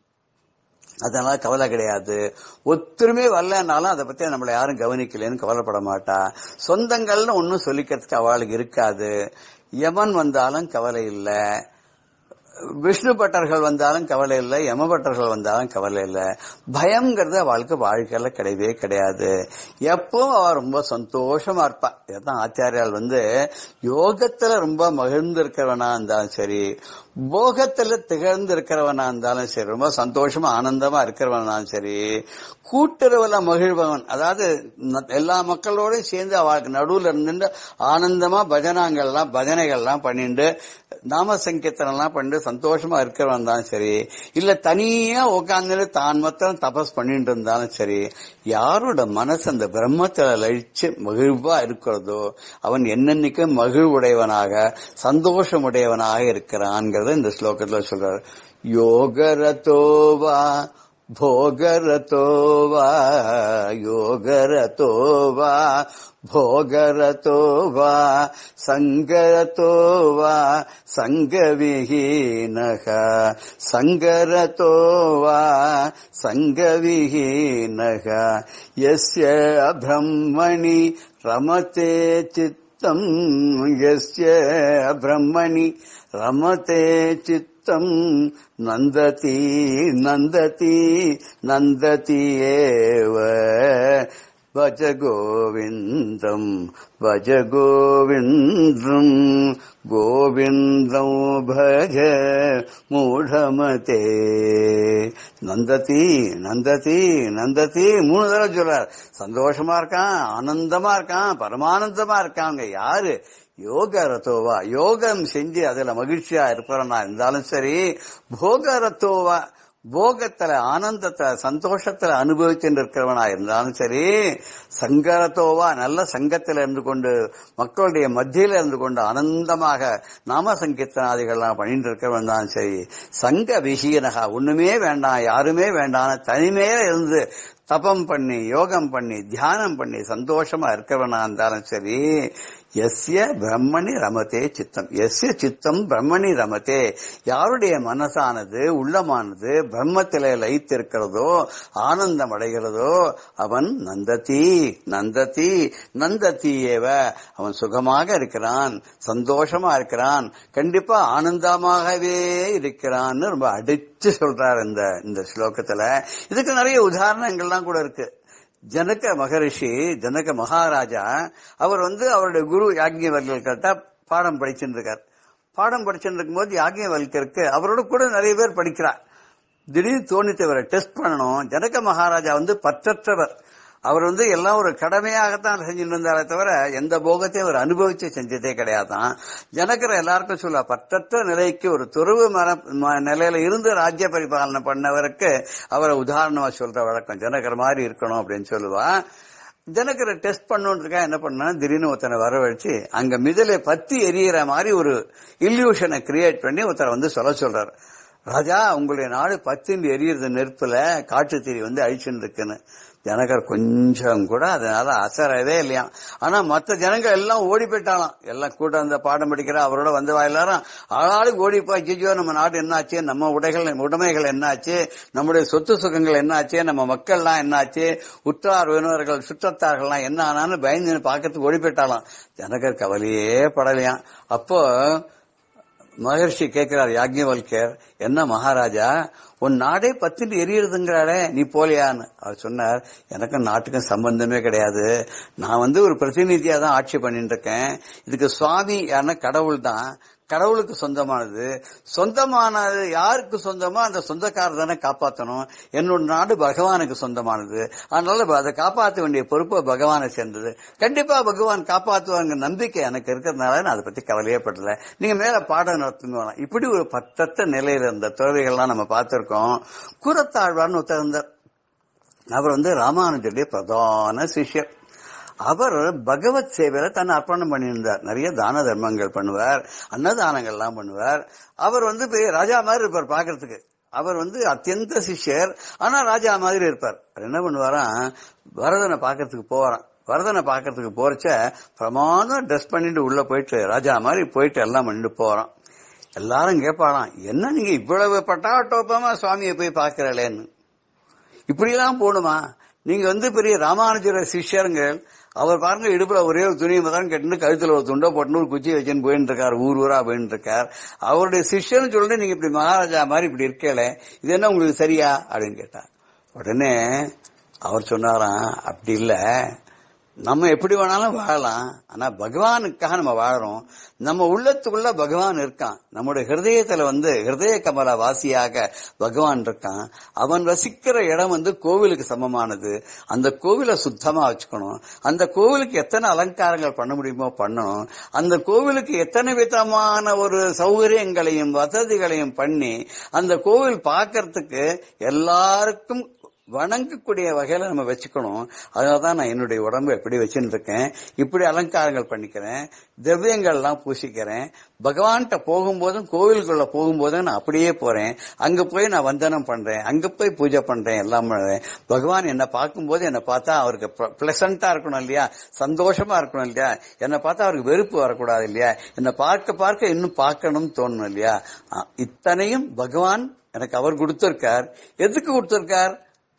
அதனால கவலை கிடையாது. ஒத்துருமே வரலனாலும் அதை பத்தி நம்மளை யாரும் கவனிக்கலன்னு கவலைப்பட மாட்டா. சொந்தங்கள்னு ஒன்னும் சொல்லிக்கிறதுக்கு அவளுக்கு இருக்காது. யமன் வந்தாலும் கவலை இல்லை, விஷ்ணு பட்டர்கள் வந்தாலும் கவலை இல்லை, யம பட்டர்கள் வந்தாலும் கவலை இல்லை. பயம்ங்கிறது அவளுக்கு வாழ்க்கையில கிடையவே கிடையாது. எப்போ அவ ரொம்ப சந்தோஷமா இருப்பா. இதான் ஆச்சாரியால் வந்து யோகத்துல ரொம்ப மகிழ்ந்து இருக்கிறவனா இருந்தாலும் சரி, போகத்துல திகழ்ந்து இருக்கிறவனா இருந்தாலும் சரி, ரொம்ப சந்தோஷமா ஆனந்தமா இருக்கிறவனாலும் சரி, கூட்டுறவுல மகிழ்பவன், அதாவது எல்லா மக்களோடையும் சேர்ந்து அவளுக்கு நடுவுல இருந்து ஆனந்தமா பஜனாங்கள்லாம் பஜனைகள்லாம் பண்ணிட்டு நாம சங்கீர்த்தனம்லாம் பண்ணிட்டு சந்தோஷமா இருக்கிறவன் தான் சரி, இல்ல தனியா உட்கார்ந்து தான் மொத்தம் தபஸ் பண்ணிட்டு இருந்தாலும் சரி, யாரோட மனசு அந்த பிரம்மத்துல லயிச்சு மகிழ்வா இருக்கிறதோ அவன் என்னன்னைக்கும் மகிழ்வுடையவனாக சந்தோஷமுடையவனாக இருக்கிறான்ங்கிறத இந்த ஸ்லோகத்துல சொல்றாரு. யோகரதோவா भोगरतोवा योगरतोवा भोगरतोवा संगरतोवा संगविहीनः संगरतोवा संगविहीनः यस्य ब्रह्मणि रमते चित्तम् यस्य ब्रह्मणि रमते चित्तम् नंदती नंदती नंदती एव भज गोविंदम भज गोविंदम गोविंदम भज मूढ़मते நந்ததி நந்ததி நந்ததி மூணு தடவை சொல்றார். சந்தோஷமா இருக்கான், ஆனந்தமா இருக்கான், பரமானந்தமா இருக்காங்க. யாரு? யோக ரத்தோவா, யோகம் செஞ்சு அதுல மகிழ்ச்சியா இருப்பவனா இருந்தாலும் சரி, போக ரத்தோவா, போகத்துல ஆனந்தத்துல சந்தோஷத்துல அனுபவிச்சுட்டு இருக்கிறவனா இருந்தாலும் சரி, சங்கரத்தோவா, நல்ல சங்கத்துல இருந்து கொண்டு மக்களுடைய மத்தியில இருந்து கொண்டு ஆனந்தமாக நாம சங்கீர்த்தனாதிகள்லாம் பண்ணிட்டு இருக்கிறவன் தான் சரி, சங்க விஷயனகா, ஒண்ணுமே வேண்டாம் யாருமே வேண்டாம் தனிமையில இருந்து தபம் பண்ணி யோகம் பண்ணி தியானம் பண்ணி சந்தோஷமா இருக்கிறவனா இருந்தாலும் சரி, எஸ்ய பிரம்மணி ரமதே சித்தம், எஸ்ய சித்தம் பிரம்மணி ரமதே, யாருடைய மனசானது உள்ளமானது பிரம்மத்திலே லயித்திருக்கிறதோ ஆனந்தம் அடைகிறதோ அவன் நந்ததி நந்ததி நந்ததி ஏவ, அவன் சுகமாக இருக்கிறான், சந்தோஷமா இருக்கிறான், கண்டிப்பா ஆனந்தமாகவே இருக்கிறான்னு ரொம்ப அடிச்சு சொல்றார் இந்த இந்த ஸ்லோகத்துல. இதுக்கு நிறைய உதாரணங்கள்லாம் கூட இருக்கு. ஜனக மகரிஷி, ஜனக மகாராஜா, அவர் வந்து அவருடைய குரு யாக்ஞவல்கர்கிட்ட பாடம் படிச்சுட்டு இருக்கார். பாடம் படிச்சுட்டு இருக்கும் போது யாக்ஞவல்கருக்கு அவரோட கூட நிறைய பேர் படிக்கிறார். திடீர்னு தோணித்து இவரை டெஸ்ட் பண்ணணும். ஜனக மகாராஜா வந்து பற்றற்றவர், அவர் வந்து எல்லாம் ஒரு கடமையாகத்தான் செஞ்சுட்டு இருந்தாரே தவிர எந்த போகத்தையும் அவர் அனுபவிச்சு செஞ்சதே கிடையாதான். ஜனகர் எல்லாருக்கும் சொல்ல, பற்றற்ற நிலைக்கு ஒரு துறவு நிலையில இருந்து ராஜ்ய பரிபாலனை பண்ணவருக்கு அவரை உதாரணமா சொல்ற வழக்கம். ஜனகர் மாதிரி இருக்கணும் அப்படின்னு சொல்லுவா. ஜனகரை டெஸ்ட் பண்ணணுன்றதுக்காக என்ன பண்ணா, திடீர்னு ஒருத்தனை வரவழைச்சு அங்க மிதலை பத்தி எரியற மாதிரி ஒரு இல்யூஷனை கிரியேட் பண்ணி ஒருத்தரை வந்து சொல்ல சொல்றாரு. ராஜா, உங்களுடைய நாடு பத்தின் எரியறது நெருப்புல காட்டு தீரி வந்து அழிச்சுன்னு இருக்குன்னு. ஜனகர் கொஞ்சம் கூட அதனால அசரவே இல்லையா. ஆனா மற்ற ஜனங்கள் எல்லாம் ஓடி போயிட்டாலாம். எல்லாம் கூட அந்த பாடம் படிக்கிற அவரோட வந்து எல்லாரும் ஆளாளுக்கு ஓடி போய், ஜிஜோ நம்ம நாடு என்னாச்சு, நம்ம உடைகள் உடைமைகள் என்னாச்சு, நம்முடைய சொத்து சுகங்கள் என்னாச்சு, நம்ம மக்கள்லாம் என்னாச்சு, உற்றார் உறவினர்கள் சுற்றத்தார்கள்லாம் என்ன ஆனான்னு பயந்து பார்க்கறதுக்கு ஓடி போயிட்டாலாம். ஜனகர் கவலையே படலையாம். அப்போ மகர்ஷி கேட்கிறார் யாக்ஞவல்கர், என்ன மகாராஜா உன் நாடே பத்திட்டு எரியறதுங்கிறாளே நீ போலியான்னு. அவர் சொன்னார், எனக்கும் நாட்டுக்கும் சம்பந்தமே கிடையாது. நான் வந்து ஒரு பிரதிநிதியா தான் ஆட்சி பண்ணிட்டு இருக்கேன். இதுக்கு சுவாமி யாருன்னா கடவுள் தான். கடவுளுக்கு சொந்தமானது. சொந்தமானது யாருக்கு சொந்தமோ அந்த சொந்தக்காரர் தானே காப்பாற்றணும். என்னோட நாடு பகவானுக்கு சொந்தமானது. அதனால அதை காப்பாற்ற வேண்டிய பொறுப்பு பகவானை சேர்ந்தது. கண்டிப்பா பகவான் காப்பாற்றுவாங்க நம்பிக்கை எனக்கு இருக்கிறதுனால நான் அதை பத்தி கவலையே படல. நீங்க மேல பாடம் நடத்துங்க. இப்படி ஒரு பத்தத்த நிலையில இருந்த துறவிகள்லாம் நம்ம பார்த்திருக்கோம். கூரத்தாழ்வார்னு ஒருத்தர் இருந்தார். அவர் வந்து ராமானுஜருடைய பிரதான சிஷ்யர். அவர் பகவத் சேவையில தன்னை அர்ப்பணம் பண்ணியிருந்தார். நிறைய தான தர்மங்கள் பண்ணுவார், அன்னதானங்கள்லாம் பண்ணுவார். அவர் வந்து ராஜா மாதிரி இருப்பார் பாக்கிறதுக்கு. அவர் வந்து அத்தியந்த சிஷ்யர், ஆனா ராஜா மாதிரி இருப்பார். அவர் என்ன பண்ணுவாராம், வரதனை பாக்கிறதுக்கு போவாராம். வரதனை பாக்கிறதுக்கு போறச்ச பிரமாணம் ட்ரெஸ் பண்ணிட்டு உள்ள போயிட்டு ராஜா மாதிரி போயிட்டு எல்லாம் பண்ணிட்டு போறான். எல்லாரும் கேட்பாராம், என்ன நீங்க இவ்வளவு பட்டாட்டோப்பமா சுவாமியை போய் பாக்கிறேன்னு, இப்படியெல்லாம் போகணுமா? நீங்க வந்து பெரிய ராமானுஜர சிஷ்யருங்கள். அவர் பாருங்க, இடுப்புல ஒரே ஒரு துணியை தான் கட்டிட்டு கழுத்துல ஒரு துண்டை போட்டு ஒரு குச்சி வச்சுன்னு போயிட்டு இருக்காரு, ஊர் ஊரா போயிட்டு இருக்கார். அவருடைய சிஷ்யன்னு சொல்லிட்டு நீங்க இப்படி மகாராஜா மாதிரி இப்படி இருக்கல, இது என்ன உங்களுக்கு சரியா அப்படின்னு கேட்டார். உடனே அவர் சொன்னாராம், அப்படி இல்ல, நம்ம எப்படி வேணாலும் வாழலாம், ஆனா பகவானுக்காக நம்ம வாழறோம். நம்ம உள்ளத்துக்குள்ள பகவான் இருக்கான். நம்முடைய ஹிருதயத்துல வந்து ஹிருதய கமல வாசியாக பகவான் இருக்கான். அவன் வசிக்கிற இடம் வந்து கோவிலுக்கு சமமானது. அந்த கோவிலை சுத்தமா வச்சுக்கணும். அந்த கோவிலுக்கு எத்தனை அலங்காரங்கள் பண்ண முடியுமோ பண்ணணும். அந்த கோவிலுக்கு எத்தனை விதமான ஒரு சௌகரியங்களையும் வசதிகளையும் பண்ணி அந்த கோவில் பார்க்கறதுக்கு எல்லாருக்கும் வணங்கக்கூடிய வகையில நம்ம வச்சுக்கணும். அதனாலதான் நான் என்னுடைய உடம்பு எப்படி வச்சுட்டு இருக்கேன், இப்படி அலங்காரங்கள் பண்ணிக்கிறேன், திரவியங்கள் எல்லாம் பூசிக்கிறேன். பகவான்கிட்ட போகும்போதும் கோவிலுக்குள்ள போகும்போதும் நான் அப்படியே போறேன். அங்க போய் நான் வந்தனம் பண்றேன், அங்க போய் பூஜை பண்றேன், எல்லாம் பண்றேன். பகவான் என்னை பார்க்கும்போது என்னை பார்த்தா அவருக்கு பிளசண்டா இருக்கணும் இல்லையா, சந்தோஷமா இருக்கணும் இல்லையா, என்னை பார்த்தா அவருக்கு வெறுப்பு வரக்கூடாது இல்லையா, என்னை பார்க்க பார்க்க இன்னும் பார்க்கணும்னு தோணணும் இல்லையா. இத்தனையும் பகவான் எனக்கு அவர் கொடுத்திருக்கார். எதுக்கு கொடுத்திருக்கார்?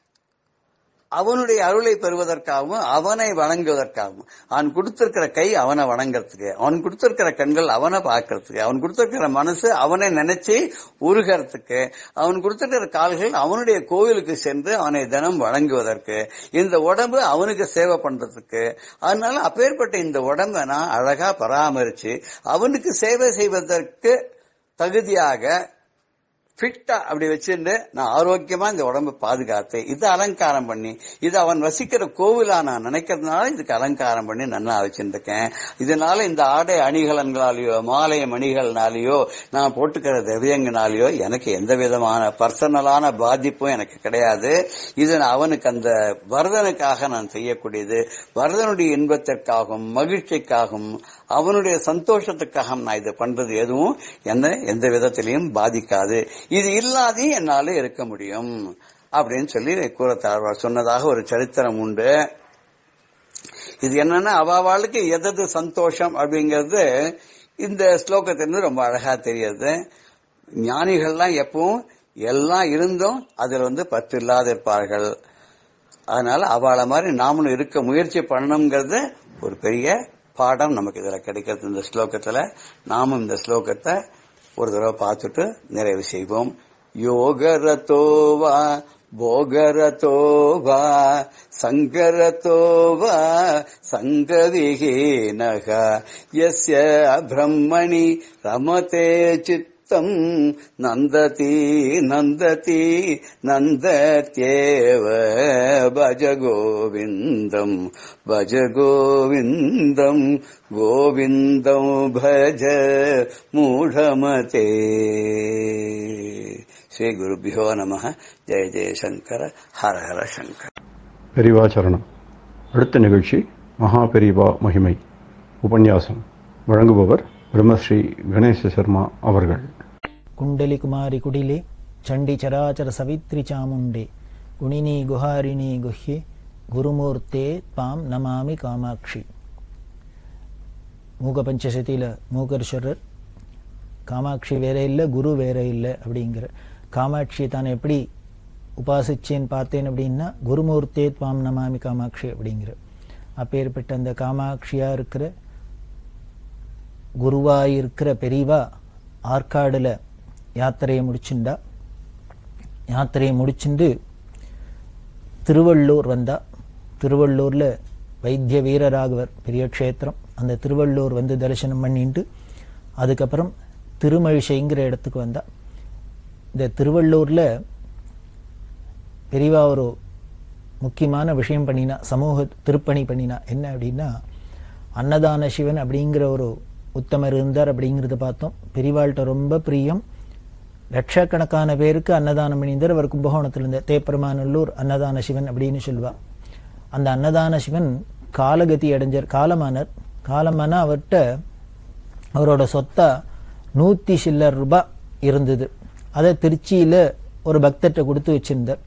அவனுடைய அருளை பெறுவதற்காகவும் அவனை வணங்குவதற்காகவும். அவன் கொடுத்திருக்கிற கை அவனை வணங்கறதுக்கு, அவன் கொடுத்திருக்கிற கண்கள் அவனை பார்க்கறதுக்கு, அவன் கொடுத்திருக்கிற மனசு அவனை நினைச்சு உருகிறதுக்கு, அவன் கொடுத்திருக்கிற கால்கள் அவனுடைய கோவிலுக்கு சென்று அவனை தினம் வணங்குவதற்கு, இந்த உடம்பு அவனுக்கு சேவை பண்றதுக்கு. அதனால அப்பேற்பட்ட இந்த உடம்பை நான் அழகா பராமரிச்சு அவனுக்கு சேவை செய்வதற்கு தகுதியாக ஃபிட்டா அப்படி வச்சிருந்து நான் ஆரோக்கியமா இந்த உடம்பை பாதுகாத்து இது அலங்காரம் பண்ணி இது அவன் வசிக்கிற கோவிலா நான் நினைக்கிறதுனால இதுக்கு அலங்காரம் பண்ணி நல்லா வச்சிருக்கேன். இதனால இந்த ஆடை அணிகலன்களாலேயோ மாலை மணிகள்னாலேயோ நான் போட்டுக்கிற திரவியங்கனாலேயோ எனக்கு எந்த விதமான பர்சனலான பாதிப்பும் எனக்கு கிடையாது. இது அவனுக்கு அந்த வரதனுக்காக நான் செய்யக்கூடியது. வரதனுடைய இன்பத்திற்காகவும் மகிழ்ச்சிக்காகவும் அவனுடைய சந்தோஷத்துக்காக நான் இதை பண்றது எதுவும் என்ன எந்த விதத்திலையும் பாதிக்காது. இது இல்லாதே என்னால இருக்க முடியும் அப்படின்னு சொல்லி கூரத்தாழ்வார் சொன்னதாக ஒரு சரித்திரம் உண்டு. இது என்னன்னா அவாவாளுக்கு எதது சந்தோஷம் அப்படிங்கிறது இந்த ஸ்லோகத்திலிருந்து ரொம்ப அழகா தெரியுது. ஞானிகள்லாம் எப்பவும் எல்லாம் இருந்தும் அதுல வந்து பற்று இல்லாத இருப்பார்கள். அதனால அவளை மாதிரி நாமளும் இருக்க முயற்சி பண்ணணுங்கிறது ஒரு பெரிய பாடம் நமக்கு இதுல கிடைக்கிறது. இந்த ஸ்லோகத்துல நாமும் இந்த ஸ்லோகத்தை ஒரு தடவை பார்த்துட்டு நிறைவு செய்வோம். யோகரதோவா போகரதோவா சங்கரதோவா சங்கவிஹீனக யஸ்ய பிரம்மணி ரமதே சித் நந்ததி நந்ததி நந்தத்யேவ பஜ கோவிந்தம் பஜ கோவிந்தம் கோவிந்தம் பஜ மூఢமதே. ஸ்ரீ குருபியோ நமः. ஜெய ஜெயசங்கர ஹர ஹர சங்கர. பெரிவாச்சரணம். அடுத்த நிகழ்ச்சி மகா பெரிவா மகிமை உபன்யாசம். வழங்குபவர் பிரம்மஸ்ரீ கணேச சர்மா அவர்கள். குண்டலி குமாரி குடிலே சண்டி சராச்சர சவித்ரி சாமுண்டே குணினி குஹாரிணி குஹ்யே குருமூர்த்தே பாம் நமாமி காமாட்சி. மூக பஞ்சசதியில மூகர்ஸ்வரர் காமாட்சி வேற இல்லை குரு வேற இல்லை அப்படிங்கிற காமாட்சியை தான் எப்படி உபாசிச்சேன்னு பார்த்தேன் அப்படின்னா குருமூர்த்தே பாம் நமாமி காமாட்சி அப்படிங்கிற அப்பேற்பட்ட அந்த காமாட்சியா இருக்கிற குருவாயிருக்கிற பெரியவா ஆற்காடுல யாத்திரையை முடிச்சுண்டா. யாத்திரையை முடிச்சுண்டு திருவள்ளூர் வந்தா. திருவள்ளூர்ல வைத்திய வீரராகவர் பெரிய க்ஷேத்திரம். அந்த திருவள்ளூர் வந்து தரிசனம் பண்ணிட்டு அதுக்கப்புறம் திருமழிசைங்கிற இடத்துக்கு வந்தா. இந்த திருவள்ளூர்ல பெரியவா ஒரு முக்கியமான விஷயம் பண்ணினா, சமூக திருப்பணி பண்ணினா. என்ன அப்படின்னா, அன்னதான சிவன் அப்படிங்கிற ஒரு உத்தமர் இருந்தார் அப்படிங்கிறத பார்த்தோம். பெரியவாள்கிட்ட ரொம்ப பிரியம். லட்சக்கணக்கான பேருக்கு அன்னதானம் பண்ணியிருந்தார். அவர் கும்பகோணத்தில் இருந்த தேப்பெருமாநல்லூர் அன்னதான சிவன் அப்படின்னு சொல்லுவா. அந்த அன்னதான சிவன் காலகதி அடைஞ்சார், காலமானார். காலமானா அவர்கிட்ட அவரோட சொத்தா நூத்தி சில்லர் ரூபாய் இருந்தது. அதை திருச்சியில ஒரு பக்தர்கிட்ட கொடுத்து வச்சிருந்தார்.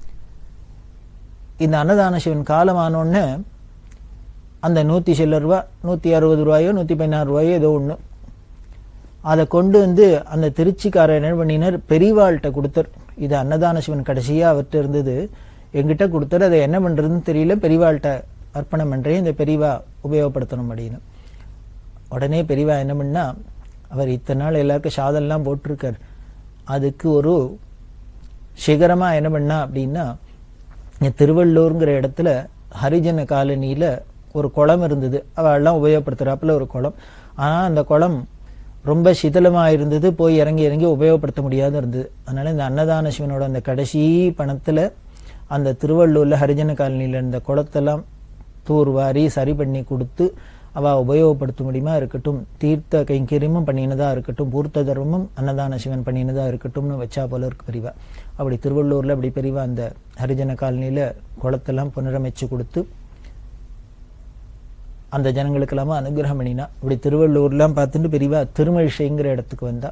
இந்த அன்னதான சிவன் காலமானோன்னு அந்த நூத்தி சில்லர் ரூபாய், நூத்தி அறுபது ரூபாயோ நூத்தி பதினாறு ரூபாயோ ஏதோ ஒண்ணு, அதை கொண்டு வந்து அந்த திருச்சிக்காரர் என்ன பண்ணினார், பெரியவாள்கிட்ட கொடுத்தார். இது அன்னதான சிவன் கடைசியா அவர்கிட்ட இருந்தது, எங்கிட்ட கொடுத்தார். அதை என்ன பண்றதுன்னு தெரியல, பெரியவாள்கிட்ட அர்ப்பணம் பண்றேன், இந்த பெரியவா உபயோகப்படுத்தணும் அப்படின்னு. உடனே பெரியவா என்ன பண்ணா, அவர் இத்தனை நாள் எல்லாருக்கும் சாதெல்லாம் போட்டிருக்கார், அதுக்கு ஒரு சிகரமா என்ன பண்ணா அப்படின்னா, திருவள்ளூர்ங்கிற இடத்துல ஹரிஜன காலனியில ஒரு குளம் இருந்தது. அவெல்லாம் உபயோகப்படுத்துறாப்புல ஒரு குளம். ஆனா அந்த குளம் ரொம்ப சிதிலமா இருந்தது, போய் இறங்கி இறங்கி உபயோகப்படுத்த முடியாத இருந்தது. அதனால இந்த அன்னதான சிவனோட அந்த கடைசி பணத்துல அந்த திருவள்ளூர்ல ஹரிஜன காலனியில இருந்த குளத்தெல்லாம் தூர்வாரி சரி பண்ணி கொடுத்து அவ உபயோகப்படுத்த முடியுமா இருக்கட்டும், தீர்த்த கைங்கரியமும் பண்ணினதா இருக்கட்டும், பூர்த்த தர்மமும் அன்னதான சிவன் பண்ணினதா இருக்கட்டும்னு வச்சா போல இருக்கு பெரியவா. அப்படி திருவள்ளூர்ல அப்படி பெரியவா அந்த ஹரிஜன காலனியில குளத்தெல்லாம் புனரமைச்சு கொடுத்து அந்த ஜனங்களுக்கு எல்லாமே அனுகிரகம் பண்ணினா. இப்படி திருவள்ளூர்லாம் பார்த்துட்டு பெரியவா திருமழிசைங்கிற இடத்துக்கு வந்தா.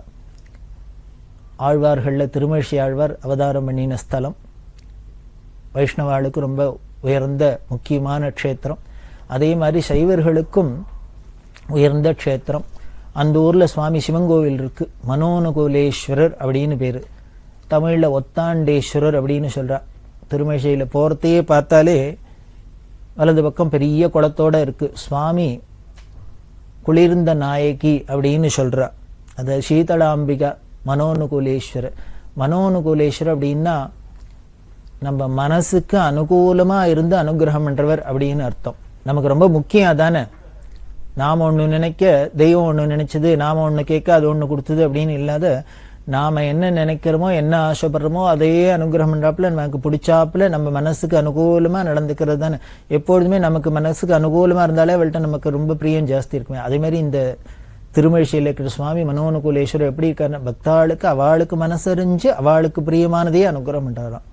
ஆழ்வார்கள்ல திருமழிசை ஆழ்வார் அவதாரம் பண்ணின ஸ்தலம். வைஷ்ணவாளுக்கு ரொம்ப உயர்ந்த முக்கியமான க்ஷேத்திரம். அதே மாதிரி சைவர்களுக்கும் உயர்ந்த க்ஷேத்திரம். அந்த ஊர்ல சுவாமி சிவங்கோவில் இருக்கு, மனோனுகூலேஸ்வரர் அப்படின்னு பேரு. தமிழ்ல ஒத்தாண்டேஸ்வரர் அப்படின்னு சொல்றா. திருமழிசையில போறதையே பார்த்தாலே வலது பக்கம் பெரிய குளத்தோட இருக்கு. சுவாமி குளிர்ந்த நாயகி அப்படின்னு சொல்றா. அது சீதளாம்பிகா மனோனுகூலேஸ்வரர். மனோனுகூலேஸ்வரர் அப்படின்னா நம்ம மனசுக்கு அனுகூலமா இருந்து அனுகிரகம் பண்றவர் அப்படின்னு அர்த்தம். நமக்கு ரொம்ப முக்கியம் அதானே. நாம ஒண்ணு நினைக்க தெய்வம் ஒண்ணு நினைச்சது, நாம ஒண்ணு கேட்க அது ஒண்ணு கொடுத்தது அப்படின்னு இல்லாத, நாம என்ன நினைக்கிறோமோ என்ன ஆசைப்படுறோமோ அதையே அனுகிரகம் பண்றாப்புல நமக்கு பிடிச்சாப்புல நம்ம மனசுக்கு அனுகூலமா நடந்துக்கிறது தானே. எப்பொழுதுமே நமக்கு மனசுக்கு அனுகூலமா இருந்தாலே அவள்கிட்ட நமக்கு ரொம்ப பிரியம் ஜாஸ்தி இருக்குமே. அதே மாதிரி இந்த திருமழிசையில் இருக்கிற சுவாமி மனோனுகூலேஸ்வரர் எப்படி இருக்காருன்னா, பக்தாளுக்கு அவளுக்கு மனசறிஞ்சு அவளுக்கு பிரியமானதையே அனுகிரகம் பண்றாராம்.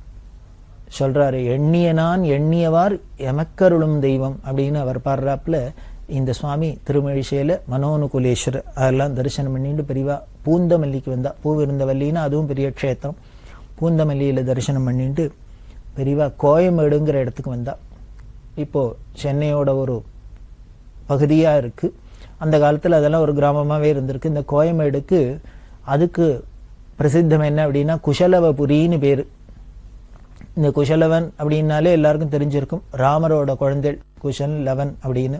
சொல்றாரு, எண்ணிய நான் எண்ணியவார் எமக்கருளும் தெய்வம் அப்படின்னு அவர் பாடுறாப்புல இந்த சுவாமி திருமழிசையில மனோனுகூலேஸ்வரர் அதெல்லாம் தரிசனம் பண்ணிட்டு பெரியவா பூந்தமல்லிக்கு வந்தா. பூவிருந்த வல்லின்னா அதுவும் பெரிய க்ஷேத்திரம். பூந்தமல்லியில தரிசனம் பண்ணிட்டு பெரியவா கோயம்பேடுங்கிற இடத்துக்கு வந்தா. இப்போ சென்னையோட ஒரு பகுதியா இருக்கு. அந்த காலத்துல அதெல்லாம் ஒரு கிராமமாவே இருந்திருக்கு. இந்த கோயம்பேடுக்கு அதுக்கு பிரசித்தம் என்ன அப்படின்னா குஷலவபுரின்னு பேரு. இந்த குஷலவன் அப்படின்னாலே எல்லாருக்கும் தெரிஞ்சிருக்கும், ராமரோட குழந்தை குஷன் லவன் அப்படின்னு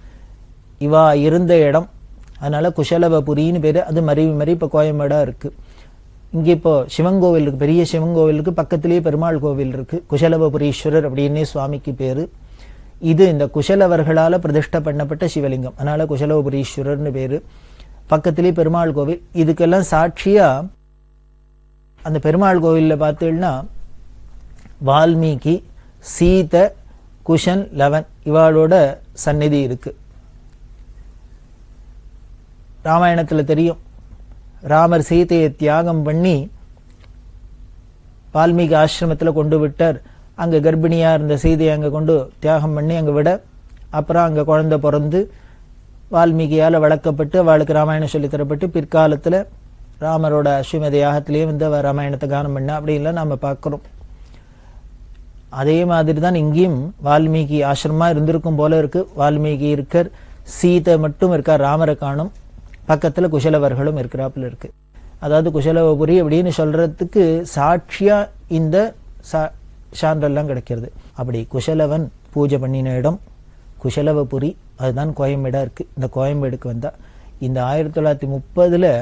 இவா இருந்த இடம். அதனால குஷலவபுரின்னு பேரு. அது மருவி மறி இப்ப கோயம்பேடா இருக்கு. இங்க இப்போ சிவன் கோவில் இருக்கு, பெரிய சிவன் கோவில் இருக்கு, பக்கத்திலேயே பெருமாள் கோவில் இருக்கு. குஷலவபுரீஸ்வரர் அப்படின்னே சுவாமிக்கு பேரு. இது இந்த குஷலவர்களால பிரதிஷ்டை பண்ணப்பட்ட சிவலிங்கம், அதனால குஷலவபுரீஸ்வரர்னு பேரு. பக்கத்திலேயே பெருமாள் கோவில். இதுக்கெல்லாம் சாட்சியா அந்த பெருமாள் கோவில்ல பார்த்தீங்கன்னா வால்மீகி, சீத, குஷன், லவன் இவாளோட சந்நிதி இருக்கு. ராமாயணத்துல தெரியும், ராமர் சீதையை தியாகம் பண்ணி வால்மீகி ஆசிரமத்துல கொண்டு விட்டார். அங்க கர்ப்பிணியா இருந்த சீதையை அங்க கொண்டு தியாகம் பண்ணி அங்க விட, அப்புறம் அங்க குழந்தை பிறந்து வால்மீகியால வளர்க்கப்பட்டு அவளுக்கு ராமாயணம் சொல்லி தரப்பட்டு பிற்காலத்துல ராமரோட அஸ்வமேத யாகத்திலேயே வந்து அவ ராமாயணத்தை கானம் பண்ண அப்படின்லாம் நாம பார்க்கிறோம். அதே மாதிரி தான் இங்கேயும் வால்மீகி ஆசிரமா இருந்திருக்கும் போல இருக்கு. வால்மீகி இருக்கார், சீதை மட்டும் இருக்கார், ராமரை காணும். பக்கத்துல குஷலவர்களும் இருக்கிறாப்புல இருக்கு. அதாவது குஷலவபுரி அப்படின்னு சொல்றதுக்கு சாட்சியா இந்த சான்றெல்லாம் கிடைக்கிறது. அப்படி குஷலவன் பூஜை பண்ணின இடம் குஷலவபுரி, அதுதான் கோயம்பேடா இருக்கு. இந்த கோயம்பேடுக்கு வந்தா இந்த ஆயிரத்தி தொள்ளாயிரத்தி முப்பதுல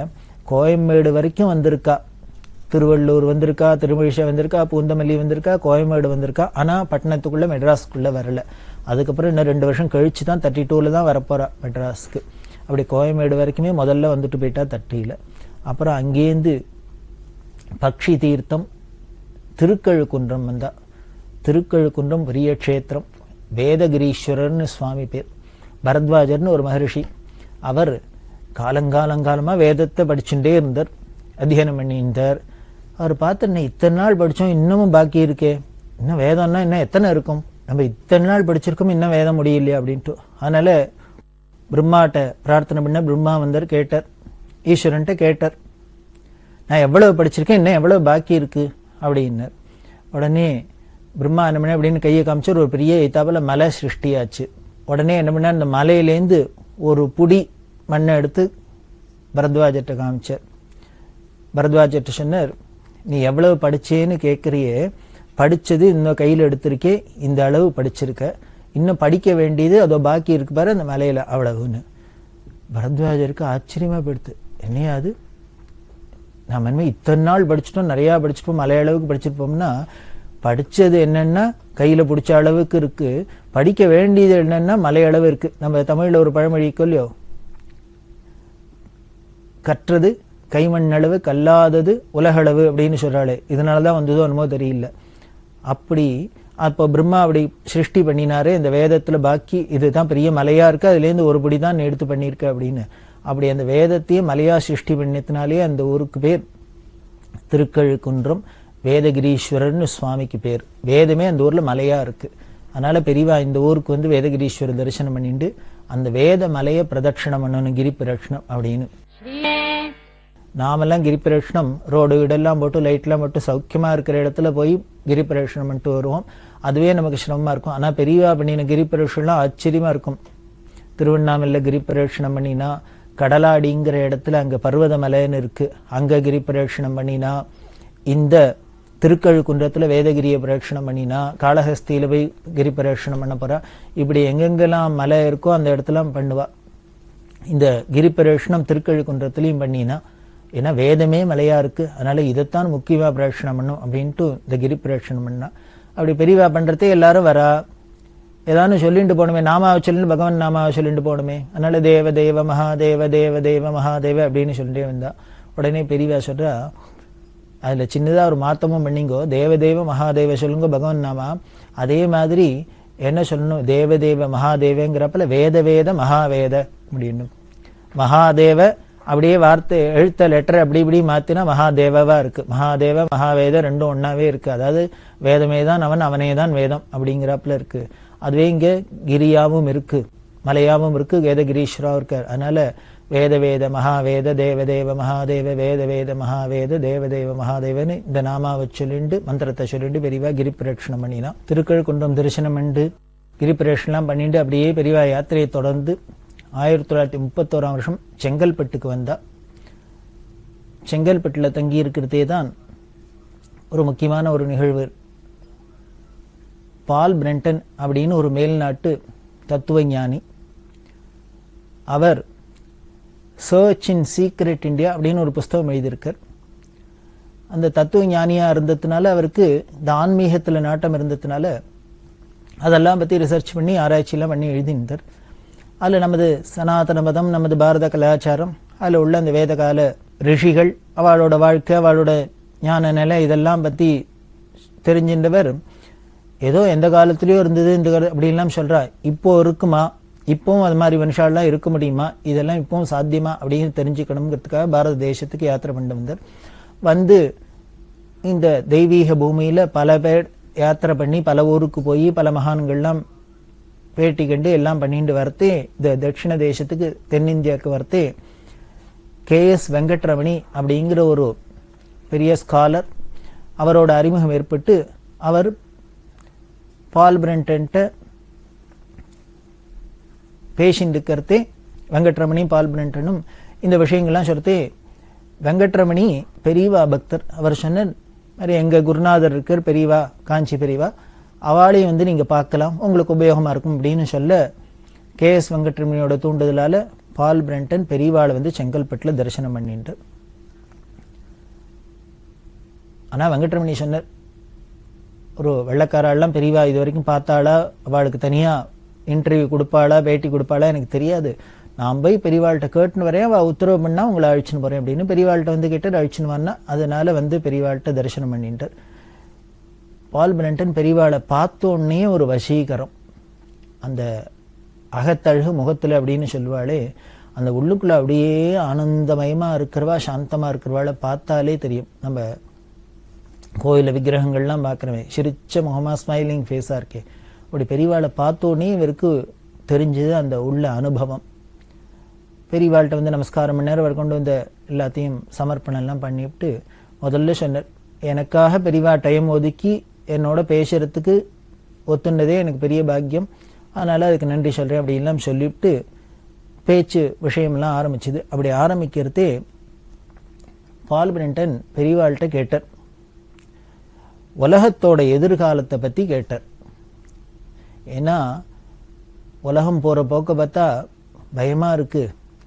கோயம்பேடு வரைக்கும் வந்திருக்கா. திருவள்ளூர் வந்திருக்கா, திருமழிசை வந்திருக்கா, பூந்தமல்லி வந்திருக்கா, கோயம்பேடு வந்திருக்கா. ஆனா பட்டணத்துக்குள்ள மெட்ராஸ்க்குள்ள வரல. அதுக்கப்புறம் இன்னும் ரெண்டு வருஷம் கழிச்சு தான் தேர்ட்டி டூல தான் வரப்போறா மெட்ராஸ்க்கு. அப்படி கோயம்பேடு வரைக்குமே முதல்ல வந்துட்டு போயிட்டா தட்டியில. அப்புறம் அங்கேருந்து பக்ஷி தீர்த்தம் திருக்கழுக்குன்றம் வந்தா. திருக்கழுக்குன்றம் பெரிய க்ஷேத்திரம். வேதகிரீஸ்வரர்னு சுவாமி பேர். பரத்வாஜர்னு ஒரு மகரிஷி. அவர் காலங்காலங்காலமா வேதத்தை படிச்சுட்டே இருந்தார், அத்தியனம் பண்ணியிருந்தார். அவர் பார்த்து என்ன இத்தனை நாள் படிச்சோம், இன்னமும் பாக்கி இருக்கே, இன்னும் வேதம்னா இன்னும் எத்தனை இருக்கும், நம்ம இத்தனை நாள் படிச்சிருக்கோம், இன்னும் வேதம் முடியலையா அப்படின்ட்டு. அதனால பிரம்மாட்ட பிரார்த்தனை பண்ண. பிரம்மா வந்தார், கேட்டார், ஈஸ்வரன்ட்ட கேட்டார், நான் எவ்வளவு படிச்சிருக்கேன், இன்னும் எவ்வளவு பாக்கி இருக்கு அப்படின்னார். உடனே பிரம்மா என்ன பண்ண அப்படின்னு கையை காமிச்சு ஒரு பெரிய இத்தாப்புல மலை சிருஷ்டியாச்சு. உடனே என்ன பண்ண, அந்த மலையிலேருந்து ஒரு புடி மண்ணை எடுத்து பரத்வாஜர்ட்ட காமிச்சார். பரத்வாஜர்ட்ட சொன்னார், நீ எவ்வளவு படிச்சேன்னு கேட்கறியே, படிச்சது இன்னும் கையில் எடுத்திருக்கே, இந்த அளவு படிச்சிருக்க, இன்னும் படிக்க வேண்டியது அதோ பாக்கி இருக்கு பாரு அந்த மலையில, அவ்வளவுன்னு. பரத்வாஜருக்கு ஆச்சரியமா போயிடுத்து. என்னையா அது, நாம இனிமே இத்தனை நாள் படிச்சுட்டோம், நிறைய படிச்சுட்டோம், மலை அளவுக்கு படிச்சிருப்போம்னா படிச்சது என்னன்னா கையில பிடிச்ச அளவுக்கு இருக்கு, படிக்க வேண்டியது என்னன்னா மலை அளவு இருக்கு. நம்ம தமிழ்ல ஒரு பழமொழிக்கோ இல்லையோ, கற்றது கைமண் அளவு, கல்லாதது உலகளவு அப்படின்னு சொல்றாளே, இதனாலதான் வந்ததோ என்னமோ தெரியல. அப்படி அப்போ பிரம்மா அப்படி சிருஷ்டி பண்ணினாரு. இந்த வேதத்துல பாக்கி இதுதான் பெரிய மலையா இருக்கு, அதுல இருந்து ஒரு படி தான் எடுத்து பண்ணிருக்க அப்படின்னு. அப்படி அந்த வேதத்தையே மலையா சிருஷ்டி பண்ணினாலே அந்த ஊருக்கு பேர் திருக்கழுக்குன்றம். வேதகிரீஸ்வரர்னு சுவாமிக்கு பேர். வேதமே அந்த ஊர்ல மலையா இருக்கு. அதனால பெரியவா இந்த ஊருக்கு வந்து வேதகிரீஸ்வரர் தரிசனம் பண்ணிட்டு அந்த வேத மலையை பிரதட்சணம் பண்ணணும், கிரி பிரதட்சணம் அப்படின்னு. நாமெல்லாம் கிரி பிரதட்சணம் ரோடு இடெல்லாம் போட்டு லைட்லாம் போட்டு சௌக்கியமா இருக்கிற இடத்துல போய் கிரி பிரதட்சணம் பண்ணிட்டு வருவோம். அதுவே நமக்கு சிரமமா இருக்கும். ஆனா பெரியவா பண்ணின கிரி பிரதட்சணம்லாம் ஆச்சரியமா இருக்கும். திருவண்ணாமலையில கிரி பிரதட்சணம் பண்ணினா, கடலாடிங்கிற இடத்துல அங்க பர்வத மலைன்னு இருக்கு, அங்க கிரி பிரதட்சணம் பண்ணினா, இந்த திருக்கழுக்குன்றத்துல வேதகிரிய பிரதட்சணம் பண்ணினா, காளஹஸ்தியில போய் கிரி பிரதட்சணம் பண்ண போறா. இப்படி எங்கெங்கெல்லாம் மலை இருக்கோ அந்த இடத்துல பண்ணுவா. இந்த கிரி பிரதட்சணம் திருக்கழுக்குன்றத்திலையும் பண்ணினா, ஏன்னா வேதமே மலையா இருக்கு, அதனால இதைத்தான் முக்கியமா பிரதட்சணம் பண்ணும் அப்படின்ட்டு இந்த கிரி பிரதட்சணம் பண்ணா. அப்படி பெரியவா பண்றதே எல்லாரும் வரா. ஏதாவது சொல்லிட்டு போகணுமே, நாமாவை சொல்லிட்டு பகவான் நாமாவை சொல்லிட்டு போகணுமே. அதனால தேவ தேவ மகாதேவ தேவ தேவ மகாதேவ அப்படின்னு சொல்லிட்டே வந்தா. உடனே பெரியவா சொல்றா, அதுல சின்னதா ஒரு மாத்தமும் பண்ணிங்கோ, தேவதேவ மகாதேவ சொல்லுங்க பகவான் நாமா. அதே மாதிரி என்ன சொல்லணும், தேவதேவ மகாதேவங்கிறப்பல வேத வேத மகாவேத அப்படின்னு. மகாதேவ அப்படியே வார்த்தை எழுத்த லெட்டர் அப்படி இப்படி மாத்தினா மகாதேவவா இருக்கு. மகாதேவ மகாவேத ரெண்டும் ஒன்னாவே இருக்கு. அதாவது வேதமே தான் அவன், அவனே தான் வேதம் அப்படிங்கிறப்பல இருக்கு. அதுவே இங்க கிரியாவும் இருக்கு, மலையாவும் இருக்கு, வேதகிரீஸ்வராவும் இருக்கார். அதனால வேத வேத மகாவேத தேவதேவ மகாதேவ வேத வேத மகாவேத தேவதேவ மகாதேவன்னு இந்த நாமாவை சொல்லிண்டு மந்திரத்தை சொல்லிட்டு பெரியவா கிரி பிரதட்சணம் பண்ணினா. திருக்கழுக்குன்றம் தரிசனம் பண்ணி கிரி பிரதட்சணம் பண்ணிட்டு அப்படியே பெரியவா யாத்திரையை தொடர்ந்து ஆயிரத்தி தொள்ளாயிரத்தி முப்பத்தோராம் வருஷம் செங்கல்பட்டுக்கு வந்தா. செங்கல்பட்டுல தங்கி இருக்கிறதே தான் ஒரு முக்கியமான ஒரு நிகழ்வு. பால் பிரெண்டன் அப்படின்னு ஒரு மேல்நாட்டு தத்துவ ஞானி. அவர் சர்ச் இன் சீக்ரெட் இந்தியா அப்படின்னு ஒரு புஸ்தகம் எழுதியிருக்கார். அந்த தத்துவ ஞானியா இருந்ததுனால, அவருக்கு இந்த ஆன்மீகத்துல நாட்டம் இருந்ததுனால அதெல்லாம் பத்தி ரிசர்ச் பண்ணி ஆராய்ச்சியெல்லாம் பண்ணி எழுதினார். அதுல நமது சனாதன மதம், நமது பாரத கலாச்சாரம், அதுல உள்ள அந்த வேதகால ரிஷிகள், அவளோட வாழ்க்கை, அவளோட ஞான நிலை, இதெல்லாம் பத்தி தெரிஞ்சின்றவர். ஏதோ எந்த காலத்திலயோ இருந்தது இந்த அப்படின்லாம் சொல்றா. இப்போ இருக்குமா, இப்பவும் அது மாதிரி மனுஷாலாம் இருக்க முடியுமா, இதெல்லாம் இப்பவும் சாத்தியமா அப்படின்னு தெரிஞ்சுக்கணுங்கிறதுக்காக பாரத தேசத்துக்கு யாத்திரை பண்ண வந்தார். வந்து இந்த தெய்வீக பூமியில பல பேர் யாத்திரை பண்ணி பல ஊருக்கு போய் பல மகான்கள்லாம் பேட்டி கண்டு எல்லாம் பண்ணிட்டு வரத்தே, இந்த தட்சிண தேசத்துக்கு தென்னிந்தியாவுக்கு வரத்தே கே எஸ் வெங்கட்ரமணி அப்படிங்கிற ஒரு பெரிய ஸ்காலர், அவரோட அறிமுகம் ஏற்பட்டு அவர் பால் பிரெண்டன்ட்ட பேசிட்டு இருக்கிறதே, வெங்கட்ரமணி பால் பிரெண்டனும் இந்த விஷயங்கள்லாம் சொல்றதே. வெங்கட்ரமணி பெரியவா பக்தர். அவர் சொன்னார், மாதிரி எங்க குருநாதர் இருக்கார் பெரியவா, காஞ்சி பெரியவா, அவளையும் வந்து நீங்க பார்க்கலாம், உங்களுக்கு உபயோகமா இருக்கும் அப்படின்னு சொல்ல, கே எஸ் வெங்கட்ரமணியோட தூண்டுதலால பால் பிரெண்டன் பெரியவாளை வந்து செங்கல்பட்டுல தரிசனம் பண்ணிட்டு ஆனா வெங்கட்ரமணி சொன்னார், ஒரு வெள்ளக்காரெல்லாம் பெரியவா இது வரைக்கும் பார்த்தாளா, அவளுக்கு தனியா இன்டர்வியூ கொடுப்பாளா, பேட்டி கொடுப்பாளா எனக்கு தெரியாது. நான் போய் பெரியவாள்கிட்ட கேட்டுன்னு வரேன், அவள் உத்தரவு பண்ணா உங்களை அழிச்சுன்னு போறேன் அப்படின்னு பெரியவாள்கிட்ட வந்து கேட்டு அழிச்சுன்னு வரனா, அதனால வந்து பெரியவாள்கிட்ட தரிசனம் பண்ணிட்டார். பால் பிரண்டன் பெரியவாளை பார்த்தோன்னே ஒரு வசீகரம், அந்த அகத்தழகு முகத்துல அப்படின்னு சொல்லுவாளே, அந்த உள்ளுக்குள்ள அப்படியே ஆனந்தமயமா இருக்கிறவா, சாந்தமா இருக்கிறவாளை பார்த்தாலே தெரியும். நம்ம கோயில விக்கிரகங்கள்லாம் பார்க்குறவே சிரிச்ச முகமா ஸ்மைலிங் ஃபேஸா இருக்கே, அப்படி பெரியவாளை பார்த்தோன்னே இவருக்கு தெரிஞ்சது அந்த உள்ள அனுபவம். பெரியவாள்கிட்ட வந்து நமஸ்காரம் பண்ணார், அவர் கொண்டு வந்த எல்லாத்தையும் சமர்ப்பணம் எல்லாம் பண்ணிவிட்டு முதல்ல சொன்னார், எனக்காக பெரியவா டைம் ஒதுக்கி என்னோட பேசுறதுக்கு ஒத்துண்டதே எனக்கு பெரிய பாக்கியம், அதனால அதுக்கு நன்றி சொல்றேன் அப்படி எல்லாம் சொல்லிவிட்டு பேச்சு விஷயம்லாம் ஆரம்பிச்சுது. அப்படி ஆரம்பிக்கிறதே பால் பிரண்டன் பெரியவாள்கிட்ட கேட்டார், உலகத்தோட எதிர்காலத்தை பத்தி கேட்டார். ஏன்னா உலகம் போற போக்க பார்த்தா பயமா இருக்கு,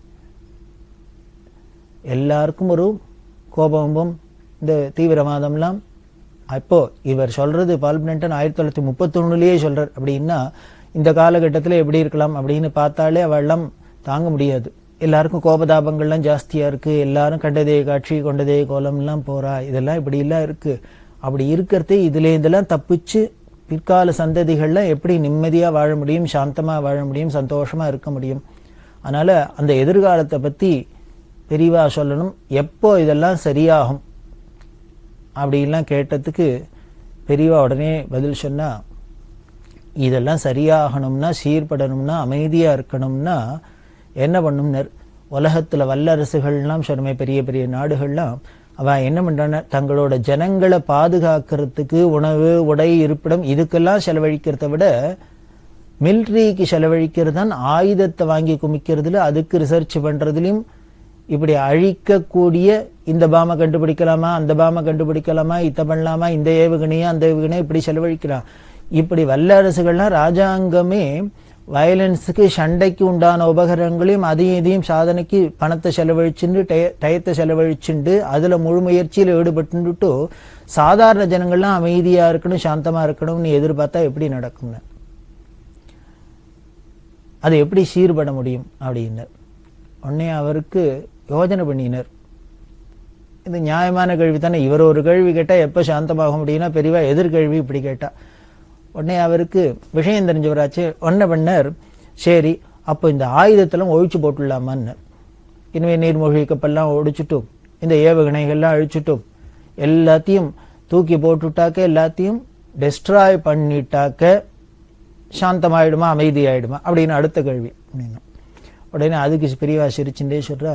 எல்லாருக்கும் ஒரு கோபமும் இந்த தீவிரவாதம்லாம். இப்போ இவர் சொல்றது பால் பிரண்டன் ஆயிரத்தி தொள்ளாயிரத்தி முப்பத்தி ஒண்ணுலயே சொல்றார். அப்படின்னா இந்த காலகட்டத்தில் எப்படி இருக்கலாம் அப்படின்னு பார்த்தாலே அவெல்லாம் தாங்க முடியாது. எல்லாருக்கும் கோபதாபங்கள்லாம் ஜாஸ்தியா இருக்கு, எல்லாரும் கண்டதே காட்சி கொண்டதே கோலம் எல்லாம் போறா, இதெல்லாம் இப்படி எல்லாம் இருக்கு. அப்படி இருக்கிறது இதுல இதெல்லாம் தப்பிச்சு பிற்கால சந்ததிகள்லாம் எப்படி நிம்மதியா வாழ முடியும், சாந்தமா வாழ முடியும், சந்தோஷமா இருக்க முடியும். அதனால அந்த எதிர்காலத்தை பத்தி பெரியவா சொல்லணும், எப்போ இதெல்லாம் சரியாகும் அப்படின்லாம் கேட்டதுக்கு பெரியவா உடனே பதில் சொன்னா, இதெல்லாம் சரியாகணும்னா, சீர்படணும்னா, அமைதியா இருக்கணும்னா என்ன பண்ணும்னர், உலகத்துல வல்லரசுகள்லாம் சொன்னமே பெரிய பெரிய நாடுகள்லாம் அவ என்ன பண்றான, தங்களோட ஜனங்களை பாதுகாக்கிறதுக்கு உணவு உடை இருப்பிடம் இதுக்கெல்லாம் செலவழிக்கிறத விட மிலிட்ரிக்கு செலவழிக்கிறது தான், ஆயுதத்தை வாங்கி குமிக்கிறதுல அதுக்கு ரிசர்ச் பண்றதுலயும், இப்படி அழிக்கக்கூடிய இந்த பாமை கண்டுபிடிக்கலாமா, அந்த பாமை கண்டுபிடிக்கலாமா, இத்த பண்ணலாமா, இந்த ஏவுகணையா அந்த ஏவுகணையா இப்படி செலவழிக்கலாம். இப்படி வல்லரசுகள்லாம் ராஜாங்கமே வயலன்ஸுக்கு சண்டைக்கு உண்டான உபகரணங்களையும் அதையும் இதையும் சாதனைக்கு பணத்தை செலவழிச்சுண்டு டயத்தை செலவழிச்சுண்டு அதுல முழு முயற்சியில ஈடுபட்டு சாதாரண ஜனங்கள்லாம் அமைதியா இருக்கணும், சாந்தமா இருக்கணும்னு எதிர்பார்த்தா எப்படி நடக்கும்னு, அது எப்படி சீர்பட முடியும் அப்படின்னு உடனே அவருக்கு யோஜனை பண்ணினர். இது நியாயமான கேள்வி தானே, இவர் ஒரு கேள்வி கேட்டா எப்ப சாந்தமாக முடியும்னா பெரியவா எதிர்கேள்வி இப்படி கேட்டா. உடனே அவருக்கு விஷயம் தெரிஞ்சவராச்சு, ஒன்ன பண்ணார், சரி அப்போ இந்த ஆயுதத்தெல்லாம் ஒழிச்சு போட்டுடலாமான்னு, இனிமே நீர்மூழ்கி கப்பெல்லாம் ஒழிச்சுட்டும் இந்த ஏவுகணைகள்லாம் அழிச்சுட்டும் எல்லாத்தையும் தூக்கி போட்டுட்டாக்க, எல்லாத்தையும் டெஸ்ட்ராய் பண்ணிட்டாக்க சாந்தமாயிடுமா, அமைதி ஆயிடுமா அப்படின்னு அடுத்த கேள்வி. உடனே அதுக்கு பெரியவா சிரிச்சுட்டே சொல்றா,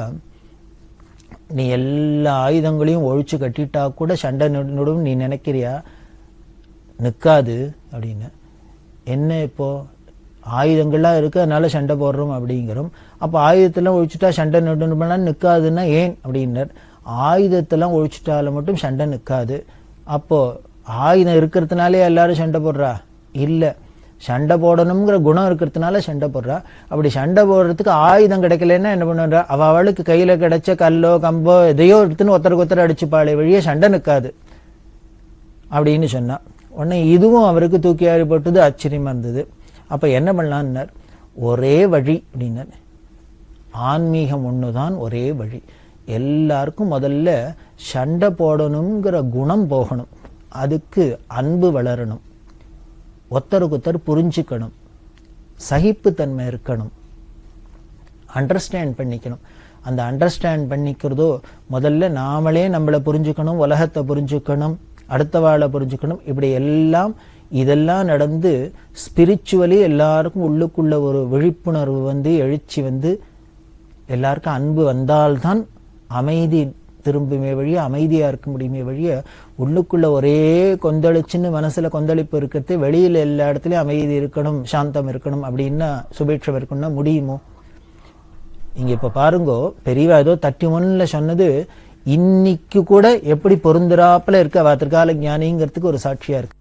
நீ எல்லா ஆயுதங்களையும் ஒழிச்சு கட்டிட்டா கூட சண்டை நடுவும் நீ நினைக்கிறியா, நிற்காது அப்படின்னு. என்ன இப்போ ஆயுதங்கள்லாம் இருக்கு அதனால சண்டை போடுறோம் அப்படிங்கிறோம், அப்போ ஆயுதத்தெல்லாம் ஒழிச்சுட்டா சண்டை நடுலாம் நிற்காதுன்னா ஏன் அப்படின்னார். ஆயுதத்தெல்லாம் ஒழிச்சுட்டால மட்டும் சண்டை நிற்காது, அப்போ ஆயுதம் இருக்கிறதுனாலே எல்லாரும் சண்டை போடுறா இல்ல, சண்டை போடணுங்கிற குணம் இருக்கிறதுனால சண்டை போடுறா. அப்படி சண்டை போடுறதுக்கு ஆயுதம் கிடைக்கலன்னா என்ன பண்ணுறா, அவ அவளுக்கு கையில கிடைச்ச கல்லோ கம்போ எதையோ எடுத்துன்னு ஒருத்தருக்கு ஒருத்தர் அடிச்சுப்பாளே வழியே சண்டை நிற்காது அப்படின்னு சொன்னா. உடனே இதுவும் அவருக்கு தூக்கி அறிப்பட்டது, ஆச்சரியமா இருந்தது. அப்ப என்ன பண்ணலான்னார், ஒரே வழி அப்படின்னார், ஆன்மீகம் ஒண்ணுதான் ஒரே வழி. எல்லாருக்கும் முதல்ல சண்டை போடணுங்கிற குணம் போகணும், அதுக்கு அன்பு வளரணும், ஒருத்தருக்கு ஒருத்தர் புரிஞ்சுக்கணும், சகிப்புத்தன்மை இருக்கணும், அண்டர்ஸ்டாண்ட் பண்ணிக்கணும். அந்த அண்டர்ஸ்டாண்ட் பண்ணிக்கிறதோ முதல்ல நாமளே நம்மளை புரிஞ்சுக்கணும், உலகத்தை புரிஞ்சுக்கணும், அடுத்த வாழை புரிஞ்சுக்கணும். இப்படி எல்லாம் இதெல்லாம் நடந்து ஸ்பிரிச்சுவலி எல்லாருக்கும் உள்ளுக்குள்ள ஒரு விழிப்புணர்வு வந்து எழுச்சி வந்து எல்லாருக்கும் அன்பு வந்தால்தான் அமைதி திரும்புமே வழிய அமைதியா இருக்க முடியுமே வழிய உள்ளுக்குள்ள ஒரே கொந்தளிச்சுன்னு மனசுல கொந்தளிப்பு இருக்கிறது, வெளியில எல்லா இடத்துலயும் அமைதி இருக்கணும், சாந்தம் இருக்கணும் அப்படின்னா சுபேட்சம் இருக்கணும்னா முடியுமோ? இங்க இப்ப பாருங்கோ, பெரியவா ஏதோ தட்டி ஒன்னுல சொன்னது இன்னைக்கு கூட எப்படி பொருந்துறாப்புல இருக்கு, அவ திருக்கால ஞானிங்கிறதுக்கு ஒரு சாட்சியா இருக்கு.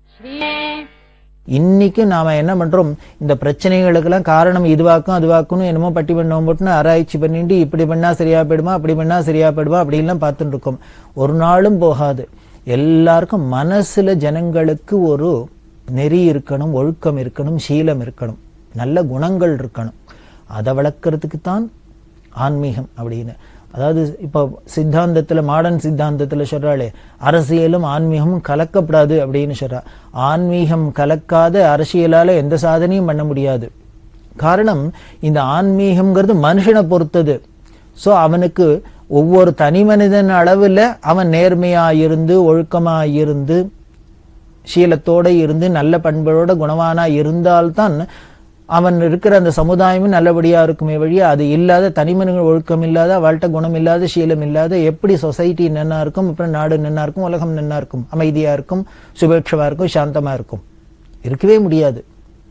இன்னைக்கு நாம என்ன பண்றோம், இந்த பிரச்சனைகளுக்கெல்லாம் காரணம் இதுவாக்கும் அதுவாக்குன்னு என்னமோ பட்டி பண்ணோம் போட்டுன்னு ஆராய்ச்சி பண்ணிட்டு இப்படி பண்ணா சரியா போயிடுமா, அப்படி பண்ணா சரியா போயிடுமா அப்படின்லாம் பார்த்துட்டு இருக்கோம். ஒரு நாளும் போகாது. எல்லாருக்கும் மனசுல ஜனங்களுக்கு ஒரு நெறி இருக்கணும், ஒழுக்கம் இருக்கணும், சீலம் இருக்கணும், நல்ல குணங்கள் இருக்கணும். அதை வளர்க்கறதுக்கு தான் ஆன்மீகம் அப்படின்னு. அதாவது இப்போ சித்தாந்தத்துல, மாடர்ன் சித்தாந்தத்துல சொல்றாளே அரசியலும் ஆன்மீகமும் கலக்கப்படாது அப்படின்னு சொல்றா. ஆன்மீகம் கலக்காத அரசியலால எந்த சாதனையும் பண்ண முடியாது. காரணம், இந்த ஆன்மீகம்ங்கிறது மனுஷனை பொறுத்தது. சோ அவனுக்கு ஒவ்வொரு தனி மனிதன் அளவுல அவன் நேர்மையா இருந்து, ஒழுக்கமா இருந்து, சீலத்தோட இருந்து, நல்ல பண்போட குணவானா இருந்தால்தான் அவன் இருக்கிற அந்த சமுதாயமும் நல்லபடியா இருக்குமே வழியா, அது இல்லாத தனிமனிதன் ஒழுக்கம் இல்லாத, அவள்கிட்ட குணம் இல்லாத, சீலம் இல்லாத எப்படி சொசைட்டி நன்னா இருக்கும், அப்புறம் நாடு நன்னா இருக்கும், உலகம் நன்னா இருக்கும், அமைதியா இருக்கும், சுபேட்சமா இருக்கும், சாந்தமா இருக்கும்? இருக்கவே முடியாது.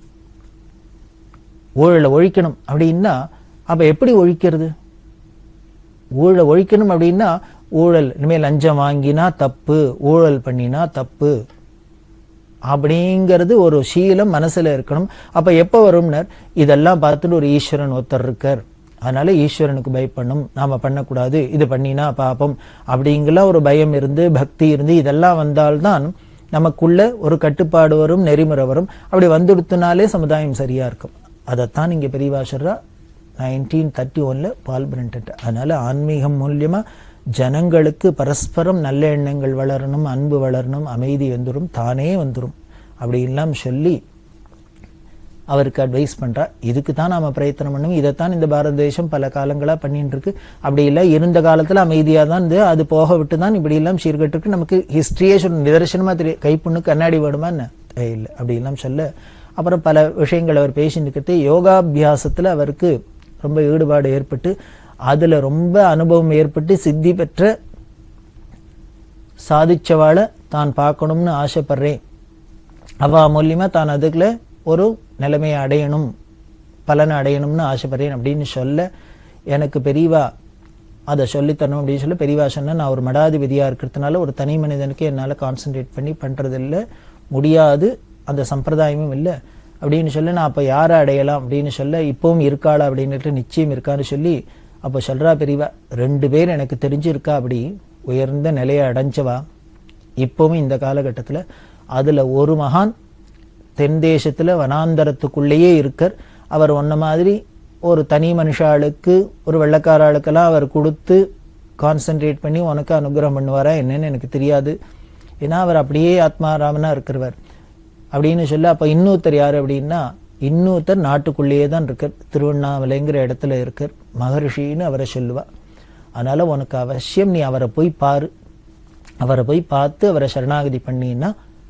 ஊழலை ஒழிக்கணும் அப்படின்னா அப்ப எப்படி ஒழிக்கிறது? ஊழலை ஒழிக்கணும் அப்படின்னா ஊழல், இனிமேல் லஞ்சம் வாங்கினா தப்பு, ஊழல் பண்ணினா தப்பு அப்படிங்கிறது ஒரு சீலம் மனசுல இருக்கணும். அப்ப எப்ப வரும்னர், இதெல்லாம் பார்த்துட்டு ஒரு ஈஸ்வரன் ஒருத்தர் இருக்கார், அதனால ஈஸ்வரனுக்கு பயப்படணும், நாம பண்ணக்கூடாது, இது பண்ணினா பாப்பம் அப்படிங்கிற ஒரு பயம் இருந்து, பக்தி இருந்து, இதெல்லாம் வந்தால்தான் நமக்குள்ள ஒரு கட்டுப்பாடு வரும், நெறிமுறை வரும். அப்படி வந்துடுத்துனாலே சமுதாயம் சரியா இருக்கும். அதைத்தான் இங்க பெரியவா சொல்றா நைன்டீன் தேர்ட்டி ஒன்ல பால் பிரென்டன். அதனால ஆன்மீகம் மூலியமா ஜனங்களுக்கு பரஸ்பரம் நல்ல எண்ணங்கள் வளரணும், அன்பு வளரணும், அமைதி வந்துடும், தானே வந்துடும் அப்படின்லாம் சொல்லி அவருக்கு அட்வைஸ் பண்றா. இதுக்கு தான் நாம பிரயத்தனம் பண்ணணும். இதைத்தான் இந்த பாரத தேசம் பல காலங்களா பண்ணிட்டு இருக்கு. அப்படி இல்லை, இருந்த காலத்துல அமைதியா தான் இருந்து அது போக விட்டு தான் இப்படி எல்லாம் சீர்கட்டு இருக்கு. நமக்கு ஹிஸ்டரியே சொல்ல நிதர்சனமா தெரியும். கைப்புண்ணு கண்ணாடி வேணுமா என்ன? இல்லை அப்படி எல்லாம் சொல்ல. அப்புறம் பல விஷயங்கள் அவர் பேசிட்டு இருக்கிறது. யோகாபியாசத்துல அவருக்கு ரொம்ப ஈடுபாடு ஏற்பட்டு, அதுல ரொம்ப அனுபவம் ஏற்பட்டு, சித்தி பெற்ற சாதிச்சவாளை தான் பார்க்கணும்னு ஆசைப்படுறேன், அவ மூலியமா தான் அதுக்குள்ள ஒரு நிலைமையை அடையணும், பலனை அடையணும்னு ஆசைப்படுறேன் அப்படின்னு சொல்ல, எனக்கு பெரியவா அதை சொல்லித்தரணும் அப்படின்னு சொல்லி பெரியவா சொன்ன, நான் ஒரு மடாதிபதியா இருக்கிறதுனால ஒரு தனி மனிதனுக்கு என்னால கான்சென்ட்ரேட் பண்ணி பண்றது இல்லை, முடியாது, அந்த சம்பிரதாயமும் இல்லை அப்படின்னு சொல்ல, நான் அப்ப யாரை அடையலாம் அப்படின்னு சொல்ல, இப்பவும் இருக்காளா அப்படின்னுட்டு நிச்சயம் இருக்கான்னு சொல்லி அப்ப சொல்றா பெரியவா, ரெண்டு பேர் எனக்கு தெரிஞ்சு இருக்கா அப்படி உயர்ந்த நிலையை அடைஞ்சவா இப்பவும் இந்த காலகட்டத்துல. அதுல ஒரு மகான் தென் தேசத்துல வனாந்தரத்துக்குள்ளேயே இருக்கார். அவர் ஒன்ன மாதிரி ஒரு தனி மனுஷாளுக்கு, ஒரு வெள்ளக்கார ஆளுக்கெல்லாம் அவர் கொடுத்து கான்சென்ட்ரேட் பண்ணி உனக்கு அனுகிரகம் பண்ணுவாரா என்னன்னு எனக்கு தெரியாது. ஏன்னா அவர் அப்படியே ஆத்மாராமனா இருக்கிறவர் அப்படின்னு சொல்ல. அப்ப இன்னொருத்தர் யாரு அப்படின்னா, இன்னொருத்தர் நாட்டுக்குள்ளேயே தான் இருக்கார், திருவண்ணாமலைங்கிற இடத்துல இருக்கார், மகரிஷின்னு அவரை சொல்லுவா. அதனால உனக்கு அவசியம் நீ அவரை போய் பாரு, அவரை போய் பார்த்து அவரை சரணாகதி பண்ணினா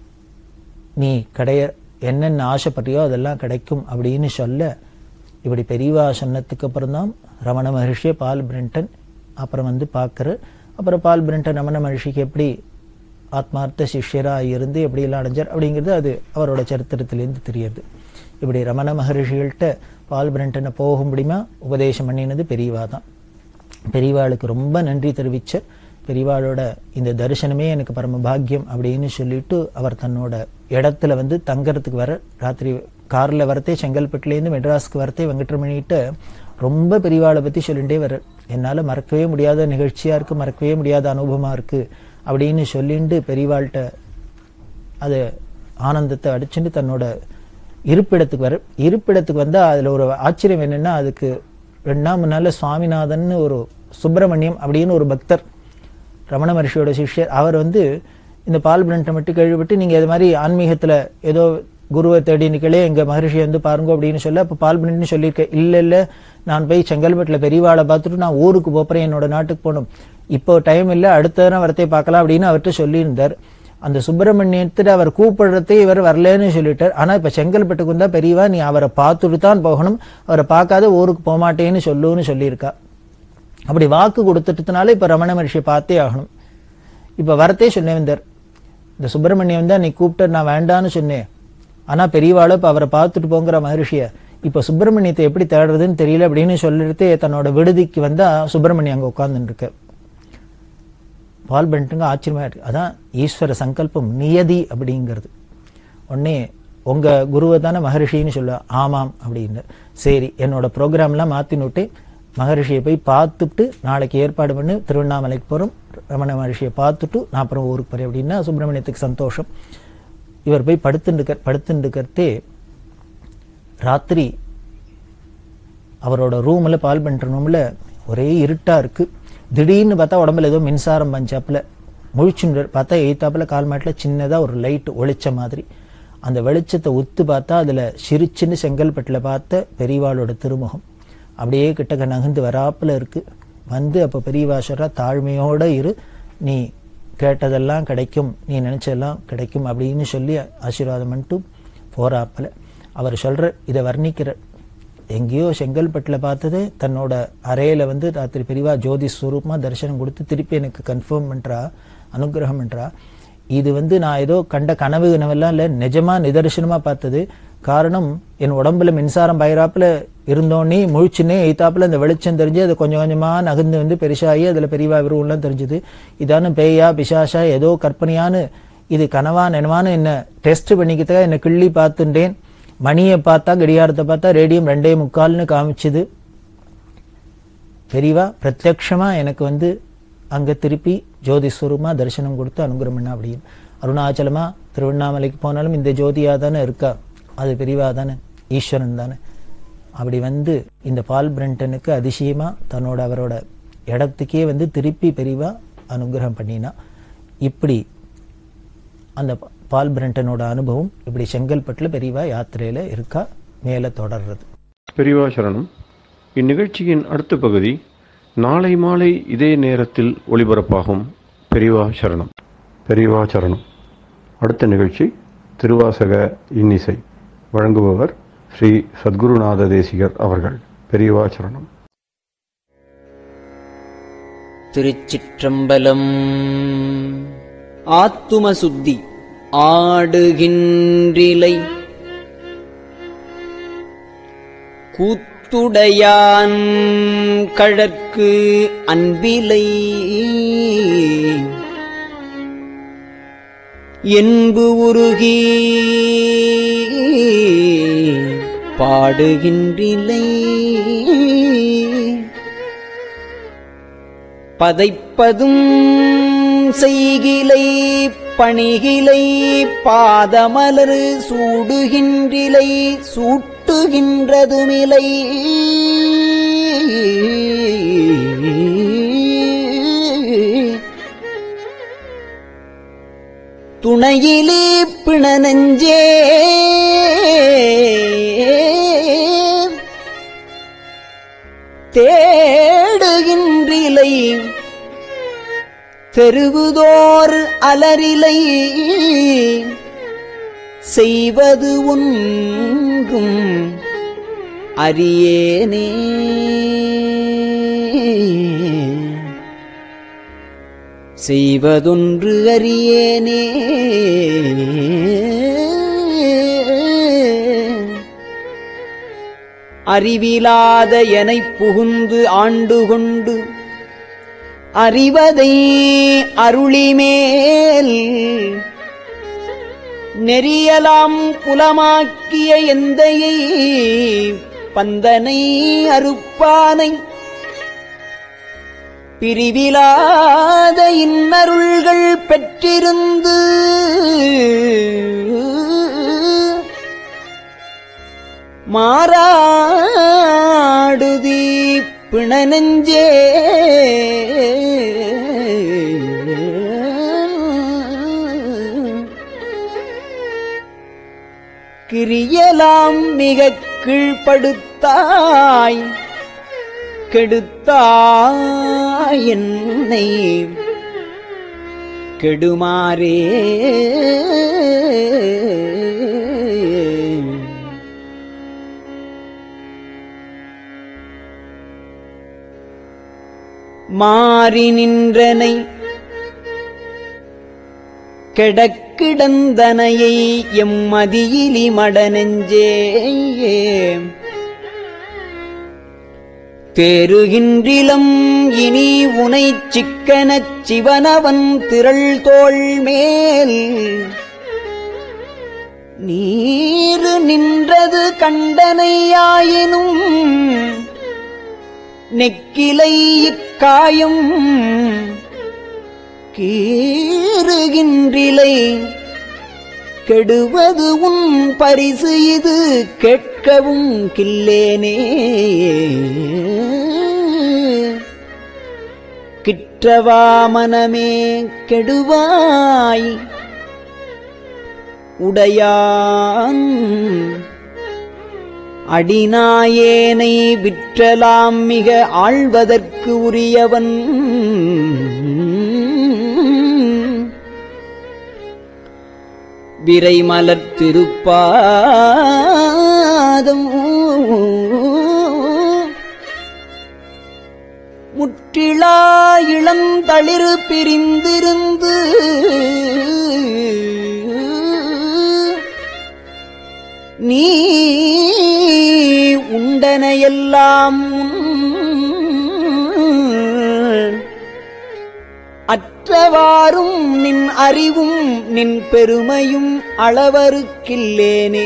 நீ கிடைய என்னென்ன ஆசைப்பட்டியோ அதெல்லாம் கிடைக்கும் அப்படின்னு சொல்ல, இப்படி பெரியவா சொன்னதுக்கு அப்புறம் தான் ரமண மகர்ஷியை பால் பிரென்டன் அப்புறம் வந்து பார்க்கற. அப்புறம் பால் பிரென்டன் ரமண மகர்ஷிக்கு எப்படி ஆத்மார்த்த சிஷ்யரா இருந்து எப்படி எல்லாம் அடைஞ்சார் அப்படிங்கிறது அது அவரோட சரித்திரத்திலேருந்து தெரியுது. இப்படி ரமண மகர்ஷிகள்கிட்ட பால் பிரென்டனை போக முடியுமா உபதேசம் பண்ணினது பெரியவா தான். பெரியவாளுக்கு ரொம்ப நன்றி தெரிவிச்ச, பெரியவாளோட இந்த தரிசனமே எனக்கு பரம பாக்கியம் அப்படின்னு சொல்லிட்டு அவர் தன்னோட இடத்துல வந்து தங்கறதுக்கு வர, ராத்திரி கார்ல வரத்தே செங்கல்பட்டுலேருந்து மெட்ராஸ்க்கு வரத்தே வெங்கட்ரமணிகிட்ட ரொம்ப பெரியவாளை பத்தி சொல்லிட்டே வர, என்னால மறக்கவே முடியாத நிகழ்ச்சியா இருக்கு, மறக்கவே முடியாத அனுபவமா இருக்கு அப்படின்னு சொல்லிட்டு பெரியவாள்கிட்ட அது ஆனந்தத்தை அடிச்சுட்டு தன்னோட இருப்பிடத்துக்கு வர. இருப்பிடத்துக்கு வந்தா அதுல ஒரு ஆச்சரியம் என்னன்னா, அதுக்கு ரெண்டாம் முன்னால சுவாமிநாதன் ஒரு சுப்பிரமணியம் அப்படின்னு ஒரு பக்தர், ரமண மகர்ஷியோட சிஷ்யர், அவர் வந்து இந்த பால் பிரென்டை மட்டும் கேள்விப்பட்டு, நீங்க இது மாதிரி ஆன்மீகத்துல ஏதோ குருவை தேடி நிக்கலே, எங்க மகர்ஷி வந்து பாருங்க அப்படின்னு சொல்ல, அப்ப பால் பிரென்ட்னு சொல்லியிருக்கேன். இல்ல இல்ல, நான் போய் செங்கல்பட்டுல பெரியவாளை பார்த்துட்டு நான் ஊருக்கு போறேன், என்னோட நாட்டுக்கு போகணும், இப்போ டைம் இல்லை, அடுத்த தரம் வரத்தை பார்க்கலாம் அப்படின்னு அவர்கிட்ட சொல்லியிருந்தார். அந்த சுப்பிரமணியத்துல அவர் கூப்பிடுறதே இவர் வரலன்னு சொல்லிட்டார். ஆனா இப்ப செங்கல்பட்டுக்கு வந்தா பெரியவா நீ அவரை பார்த்துட்டு தான் போகணும், அவரை பார்க்காத ஊருக்கு போகமாட்டேன்னு சொல்லுன்னு சொல்லியிருக்கா. அப்படி வாக்கு கொடுத்துட்டதுனால இப்ப ரமண மகர்ஷியை பார்த்தே ஆகணும். இப்ப வரத்தே சொன்னேன் வந்தார், இந்த சுப்பிரமணியம் தான் நீ கூப்பிட்ட, நான் வேண்டான்னு சொன்னேன், ஆனா பெரியவாளை இப்ப அவரை பார்த்துட்டு போங்கிற மகர்ஷிய, இப்ப சுப்பிரமணியத்தை எப்படி தேடுறதுன்னு தெரியல அப்படின்னு சொல்லிட்டு தன்னோட விடுதிக்கு வந்தா சுப்பிரமணியம் அங்க உட்கார்ந்துட்டு இருக்க. பால் பிரென்ட்டுங்க ஆச்சரியமா இருக்கு. அதான் ஈஸ்வர சங்கல்பம், நியதி அப்படிங்கிறது. உடனே உங்க குருவை தானே மகரிஷின்னு சொல்ல, ஆமாம் அப்படின்னு. சரி, என்னோட ப்ரோக்ராம்லாம் மாத்தி நோட்டு மகரிஷியை போய் பார்த்துட்டு நாளைக்கு ஏற்பாடு பண்ணி திருவண்ணாமலைக்கு போறோம், ரமண மகர்ஷியை பார்த்துட்டு நான் அப்புறம் ஊருக்கு போறேன் அப்படின்னா சுப்பிரமணியத்துக்கு சந்தோஷம். இவர் போய் படுத்துட்டு படுத்துட்டுக்கிறதே ராத்திரி அவரோட ரூம்ல பால் பண்ற ரூம்ல ஒரே இருட்டா இருக்கு. திடீர்னு பார்த்தா உடம்புல ஏதோ மின்சாரம் பஞ்சாப்புல முழிச்சுன்னு பார்த்தா எய்த்தாப்புல கால் மாட்டில் சின்னதா ஒரு லைட் ஒளிச்ச மாதிரி. அந்த வெளிச்சத்தை உத்து பார்த்தா அதுல சிரிச்சுன்னு செங்கல்பட்டில் பார்த்த பெரியவாளோட திருமுகம் அப்படியே கிட்டக்க நகர்ந்து வராப்புல இருக்கு. வந்து அப்ப பெரியவா சொல்றா, தாழ்மையோட இரு, நீ கேட்டதெல்லாம் கிடைக்கும், நீ நினைச்சதெல்லாம் கிடைக்கும் அப்படின்னு சொல்லி ஆசீர்வாதம் பண்ணிட்டு போறாப்புல. அவர் சொல்ற இதை வர்ணிக்கிற, எங்கேயோ செங்கல்பட்டில் பார்த்தது தன்னோட அறையில வந்து ராத்திரி பெரியவா ஜோதி ஸ்வரூபமா தரிசனம் கொடுத்து திருப்பி எனக்கு கன்ஃபார்ம் பண்றா, அனுகிரகம் பண்றா. இது வந்து நான் ஏதோ கண்ட கனவு கனவெல்லாம் இல்லை, நிஜமா நிதர்சனமா பார்த்தது. காரணம் என் உடம்புல மின்சாரம் பயிராப்புல இருந்தோன்னே முழிச்சுன்னே எய்த்தாப்புல அந்த வெளிச்சம் தெரிஞ்சு அது கொஞ்சம் கொஞ்சமா நகர்ந்து வந்து பெருசாகி அதுல பெரியவா விருவம்லாம் தெரிஞ்சுது. இதான பேயா பிசாஷா ஏதோ கற்பனையானு இது கனவா நினைவான்னு என்ன டெஸ்ட் பண்ணிக்கிட்டா என்ன கிள்ளி பார்த்துட்டேன். மணியை பார்த்தா கடிகாரத்தை பார்த்தா ரேடியம் ரெண்டே முக்கால்னு காமிச்சுது. பெரியவா பிரத்யக்ஷமா எனக்கு வந்து அங்க திருப்பி ஜோதிஸ்வரூபமா தரிசனம் கொடுத்து அனுகிரகம் பண்ணா அப்படின்னு. அருணாச்சலமா திருவண்ணாமலைக்கு போனாலும் இந்த ஜோதியா தானே இருக்கா, அது பெரியவா தானே, ஈஸ்வரன் தானே. அப்படி வந்து இந்த பால் பிரண்டனுக்கு அதிசயமா தன்னோட அவரோட இடத்துக்கே வந்து திருப்பி பெரியவா அனுகிரகம் பண்ணினா. இப்படி அந்த பால் பிரண்டனோட அனுபவம் இப்படி செங்கல்பட்டில் பெரியவா யாத்திரையில இருக்கா, மேல தொடர்றது. பெரியவா சரணம். இந்நிகழ்ச்சியின் அடுத்த பகுதி நாளை மாலை இதே நேரத்தில் ஒளிபரப்பாகும். பெரியவா சரணம். பெரியவா சரணம். அடுத்த நிகழ்ச்சி திருவாசக இன்னிசை. வழங்குபவர் ஸ்ரீ சத்குருநாத தேசிகர் அவர்கள். பெரியவா சரணம். திருச்சிற்றம்பலம். ஆத்தும சுத்தி ஆடுகின்றிலை கூத்துடையான் கழற்கு அன்பிலை என்பு உருகி பாடுகின்றிலை பதைப்பதும் செய்கிலை பணிகிலை பாதமலர் சூடுகின்றிலை சூட்டுகின்றதுமிலை துணையிலே பிணநெஞ்சே தேடுகின்றிலை தெருவுதோர் அலரிலை செய்வது ஒன்றும் அறியேனே செய்வதொன்று அறியேனே அறிவிலாத எனைப் புகுந்து ஆண்டு கொண்டு அறிவதை அருளிமேல் நெறியலாம் புலமாக்கிய எந்தையை பந்தனை அறுப்பானை பிரிவிலாத இன்னருள்கள் பெற்றிருந்து மாறாடுதி பிணநெஞ்சே கிரியலாம் மிகக் கீழ்ப்படுத்தாய் கெடுத்தாய் என்னை கெடுமாறே மாறி நின்றனை கெடக்கிடந்தனையை எம்மதியிலி மடநெஞ்சே தேருகின்றிலம் இனி உனை சிக்கனச் சிவனவன் திரள் தோள் மேல் நீரு நின்றது கண்டனையாயினும் நெக்கிலை இக்காயும் கீறுகின்றிலை கெடுவது உன் பரிசு இது கேட்கவும் கில்லேனே. கிற்றவா மனமே கெடுவாய் உடையான் அடிநாயேனை விற்றலாம் மிக ஆழ்வதற்கு உரியவன். விரைமலர் திருப்பாதம் முற்றிலா இளந்தளிர் பிரிந்திருந்து நீ உண்டனையெல்லாம் அற்றவாறும் நின் அறிவும் நின் பெருமையும் அளவருக்கில்லேனே.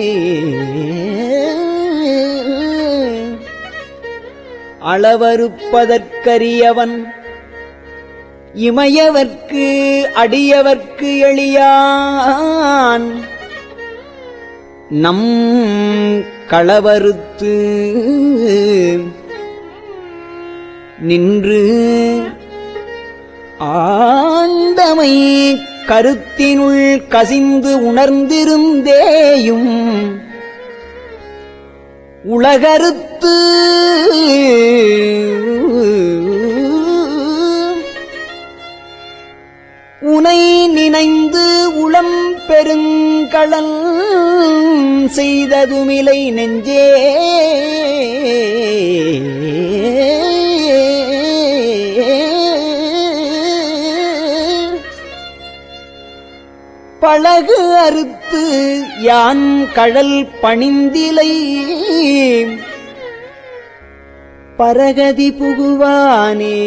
அளவறுப்பதற்கரியவன் இமையவர்க்கு அடியவர்க்கு எளியான் நம் களவறுத்து நின்று ஆண்டமை கருத்தினுள் கசிந்து உணர்ந்திருந்தேயும் உலகறுத்து உனை நினைந்து உளம் பெருங்கடல் செய்ததுமிலை நெஞ்சே. பழகு அறுத்து யான் கழல் பணிந்திலை பரகதி புகுவானே.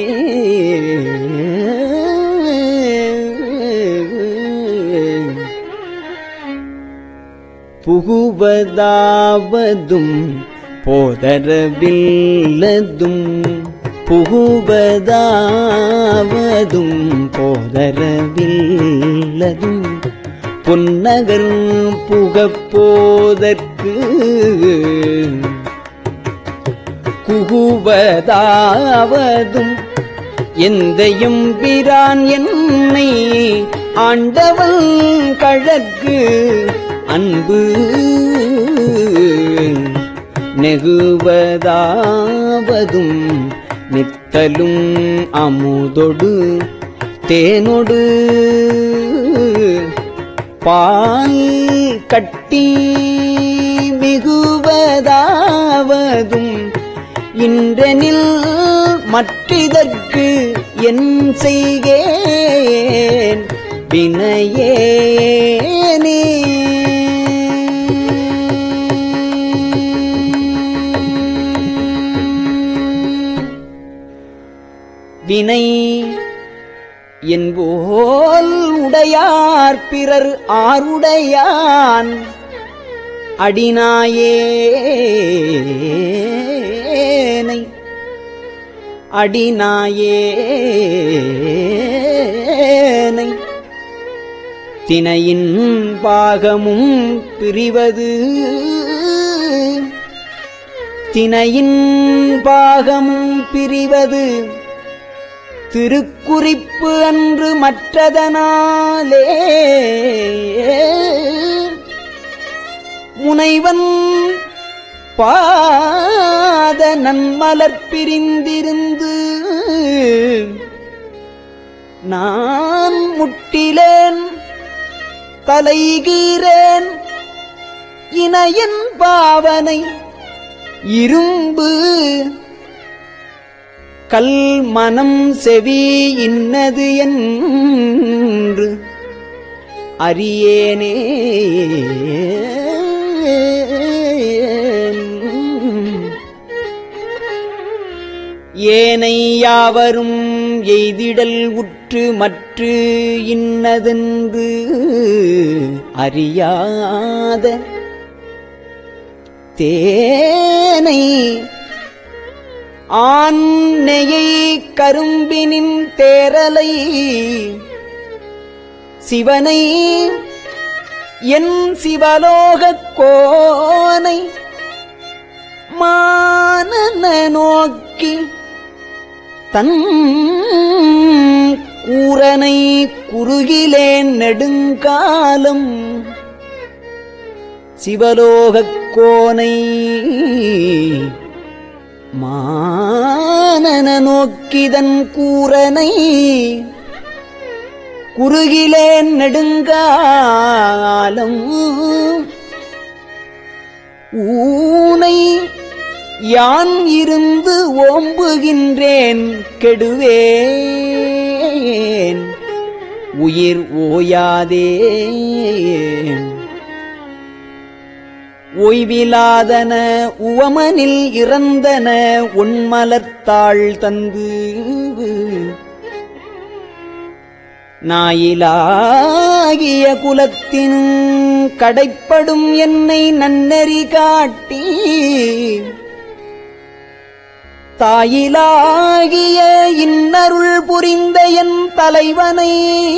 புகுவதாவதும் போதரவில்லதும் புகுவதாவதும் போதரவில்லதும் பொன்னகர் புகப்போதற்கு குகுவதாவதும் எந்தையும் பிரான் என்னை ஆண்டவன் கழற்கு அன்பு நெகுவதாவதும் நித்தலும் அமுதொடு தேனொடு பால் கட்டி மிகுவதாவதும் இன்றெனில் மற்றிதற்கு என் செய்கேன் வினையேனே. வினை என்போல் உடையார் பிறர் ஆருடையான் அடிநாயேனை அடிநாயேனை தினையின் பாகமும் பிரிவது தினையின் பாகமும் பிரிவது திருக்குறிப்பு அன்று மற்றதனாலே முனைவன் பாத நன்மலர் பிரிந்திருந்து நான் முட்டிலேன் தலைகீரேன் இணையன் பாவனை இரும்பு கல் மனம் செவி இன்னது என்று அறியேனே. ஏனை யாவரும் எய்திடல் உற்று மற்று இன்னதென்று அறியாத தேனை ஆன்னையை கரும்பினின் தேரலை சிவனை என் சிவலோகக் கோனை மானன நோக்கி தன் கூரனை குறுகிலேன் நெடுங்காலம் சிவலோகக் கோனை மானன நோக்கிதன் கூரனை குறுகிலேன் நெடுங்காலம் ஊனை யான் இருந்து ஓம்புகின்றேன் கெடுவேன் உயிர் ஓயாதே ஓய்விலாதன உவமனில் இறந்தன உன்மலர்த்தாள் தந்து நாயிலாகிய குலத்தின் கடைப்படும் என்னை நன்னெறி காட்டி தாயிலாகிய இன்னருள் புரிந்த என் தலைவனை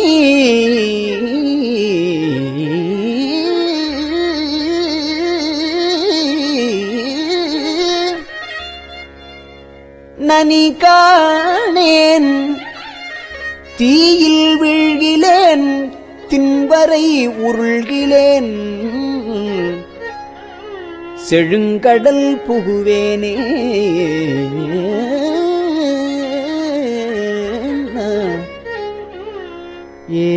நனி காணேன் தீயில் வீழ்கிலேன் தின்வரை உருள்கிலேன் செழுங்கடல் புகுவேனே ஏ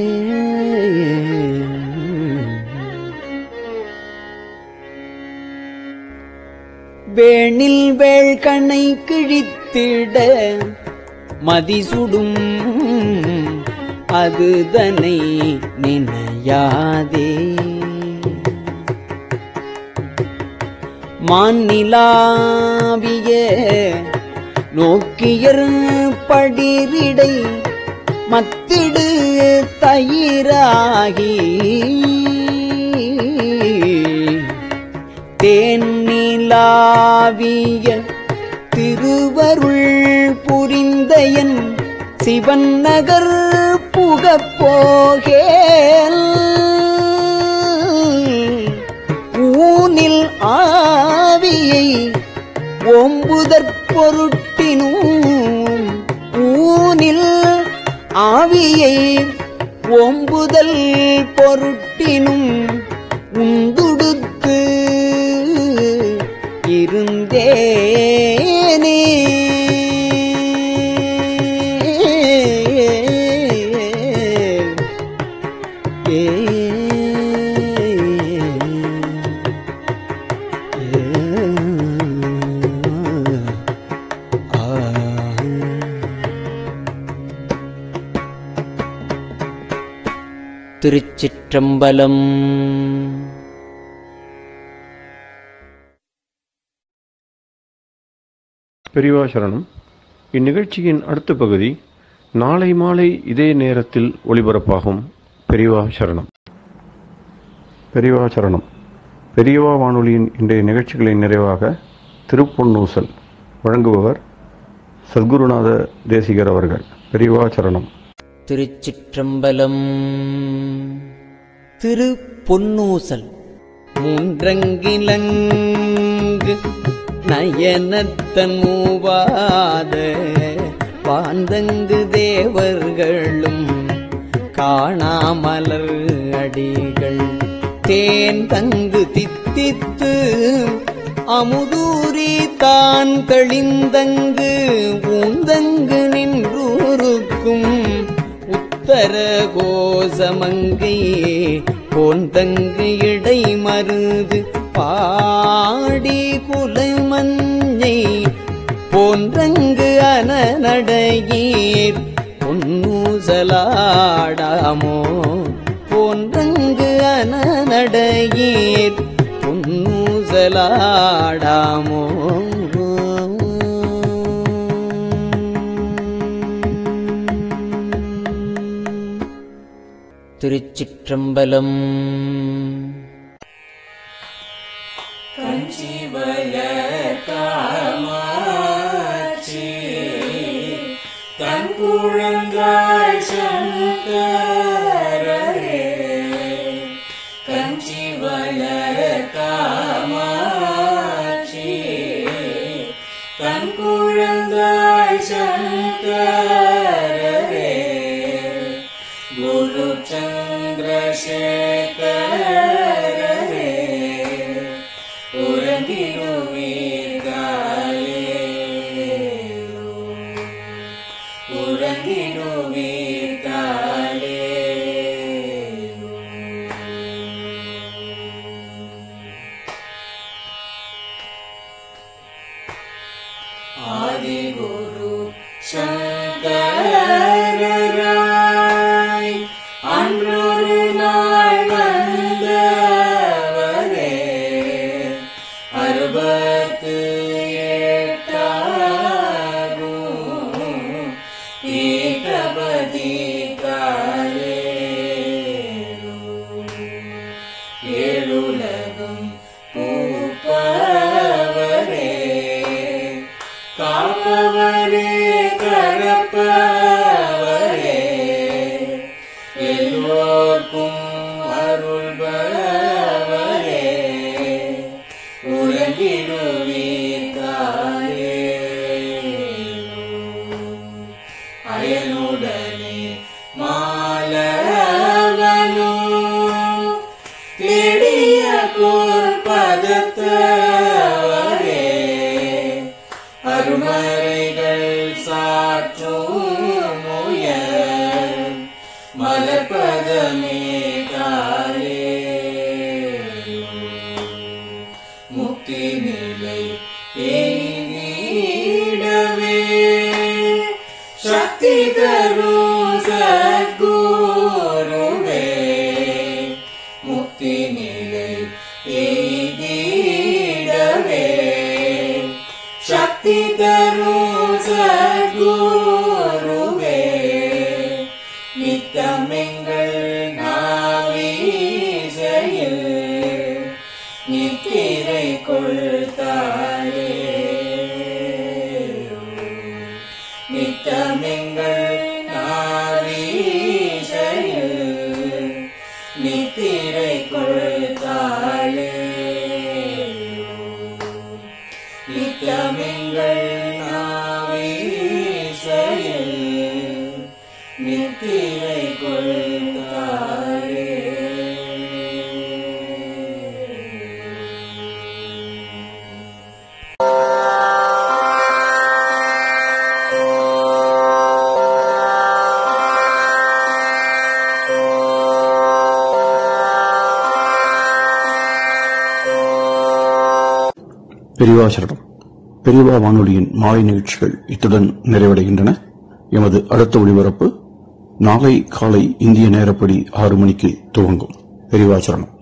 வேணில் வேள்கணை கிழித்திட மதிசுடும் அதுதனை நினையாதே மாநிலாவிய நோக்கியர் படிரிடை மத்திடு தயிராகி தேன்நிலாவிய திருவருள் புரிந்தயன் சிவன் நகர் புகப் போகேல் ஊனில் ஆவியை ஓம்புதற் பொருட்டினும் ஊனில் ஆவியை ஓம்புதல் பொருட்டினும் உந்துடுத்து இருந்தேனே திருச்சிற்றம்பலம். பெரியவா சரணம். இந்நிகழ்ச்சியின் அடுத்த பகுதி நாளை மாலை இதே நேரத்தில் ஒளிபரப்பாகும். பெரியவா சரணம். பெரியவா சரணம். பெரியவா வானொலியின் இன்றைய நிகழ்ச்சிகளின் நிறைவாக திருப்பொன்னூசல் வழங்குபவர் சத்குருநாத தேசிகர் அவர்கள். பெரியவா சரணம். திருச்சிற்றம்பலம். திரு பொன்னூசல். மூன்றங்கிலங்கு நயனத்தன் மூவாத வாந்தங்கு தேவர்களும் காணாமலர் அடிகள் தேன் தங்கு தித்தித்து அமுதூரி தான் தெளிந்தங்கு ஊந்தங்கு நின்றூருக்கும் உத்தர கோசமங்கை கோந்தங்கு இடை மருது பாடி குலைமஞ்சை போன்றங்கு அனநடையீர் பொன்னூசலாடாமோ போன்றங்கு அனநடையீர் பொன்னூசலாடாமோ. திருச்சிற்றம்பலம். கஞ்சிவய காமா குழந்தாய் சங்கரரே கஞ்சி வளர காமாட்சி கண் குழந்தாய் சங்கரரே குரு சந்திரசேகரரே உறங்கிடுவீர்களே உறங்கிடுவீர்களே ஆதிகுரு சங்கரராய் அன்றொரு நாள் வந்தவரே அறுபத்து எட்டாகும் பீட்டபதி காலேரு ஏழுலகும் பூப்பவரே காப்பவரே கரப்பவரே எல்லோர்க்கும் அருள்பவரே உறங்கிடுவீர்களே அயனுடனே மாலவனோ தேடிய பொற்பதத்தவரே அருமறைகள் சாற்றும் முயல் மலர்பதமே காலே முக்தி நிலை எய்திடவே சக்தி தரும் சத்குருவே முக்தி நிலை எய்திடவே சக்தி தரும் சத்குருவே நித்தமெங்கள் நாவீசையில் நித்திரை கொள்தாளே நித்தமெங்கள் நாவீசையில் நித்திரை கொள்தாளே நித்தமெங்கள் நாவீசையில் நித்திரை கொள்தாளே பெரியவா சரணம். பெரியவா வானொலியின் மாலை நிகழ்ச்சிகள் இத்துடன் நிறைவடைகின்றன. எமது அடுத்த ஒளிபரப்பு நாளை காலை இந்திய நேரப்படி ஆறு மணிக்கு துவங்கும். பெரியவா சரணம்.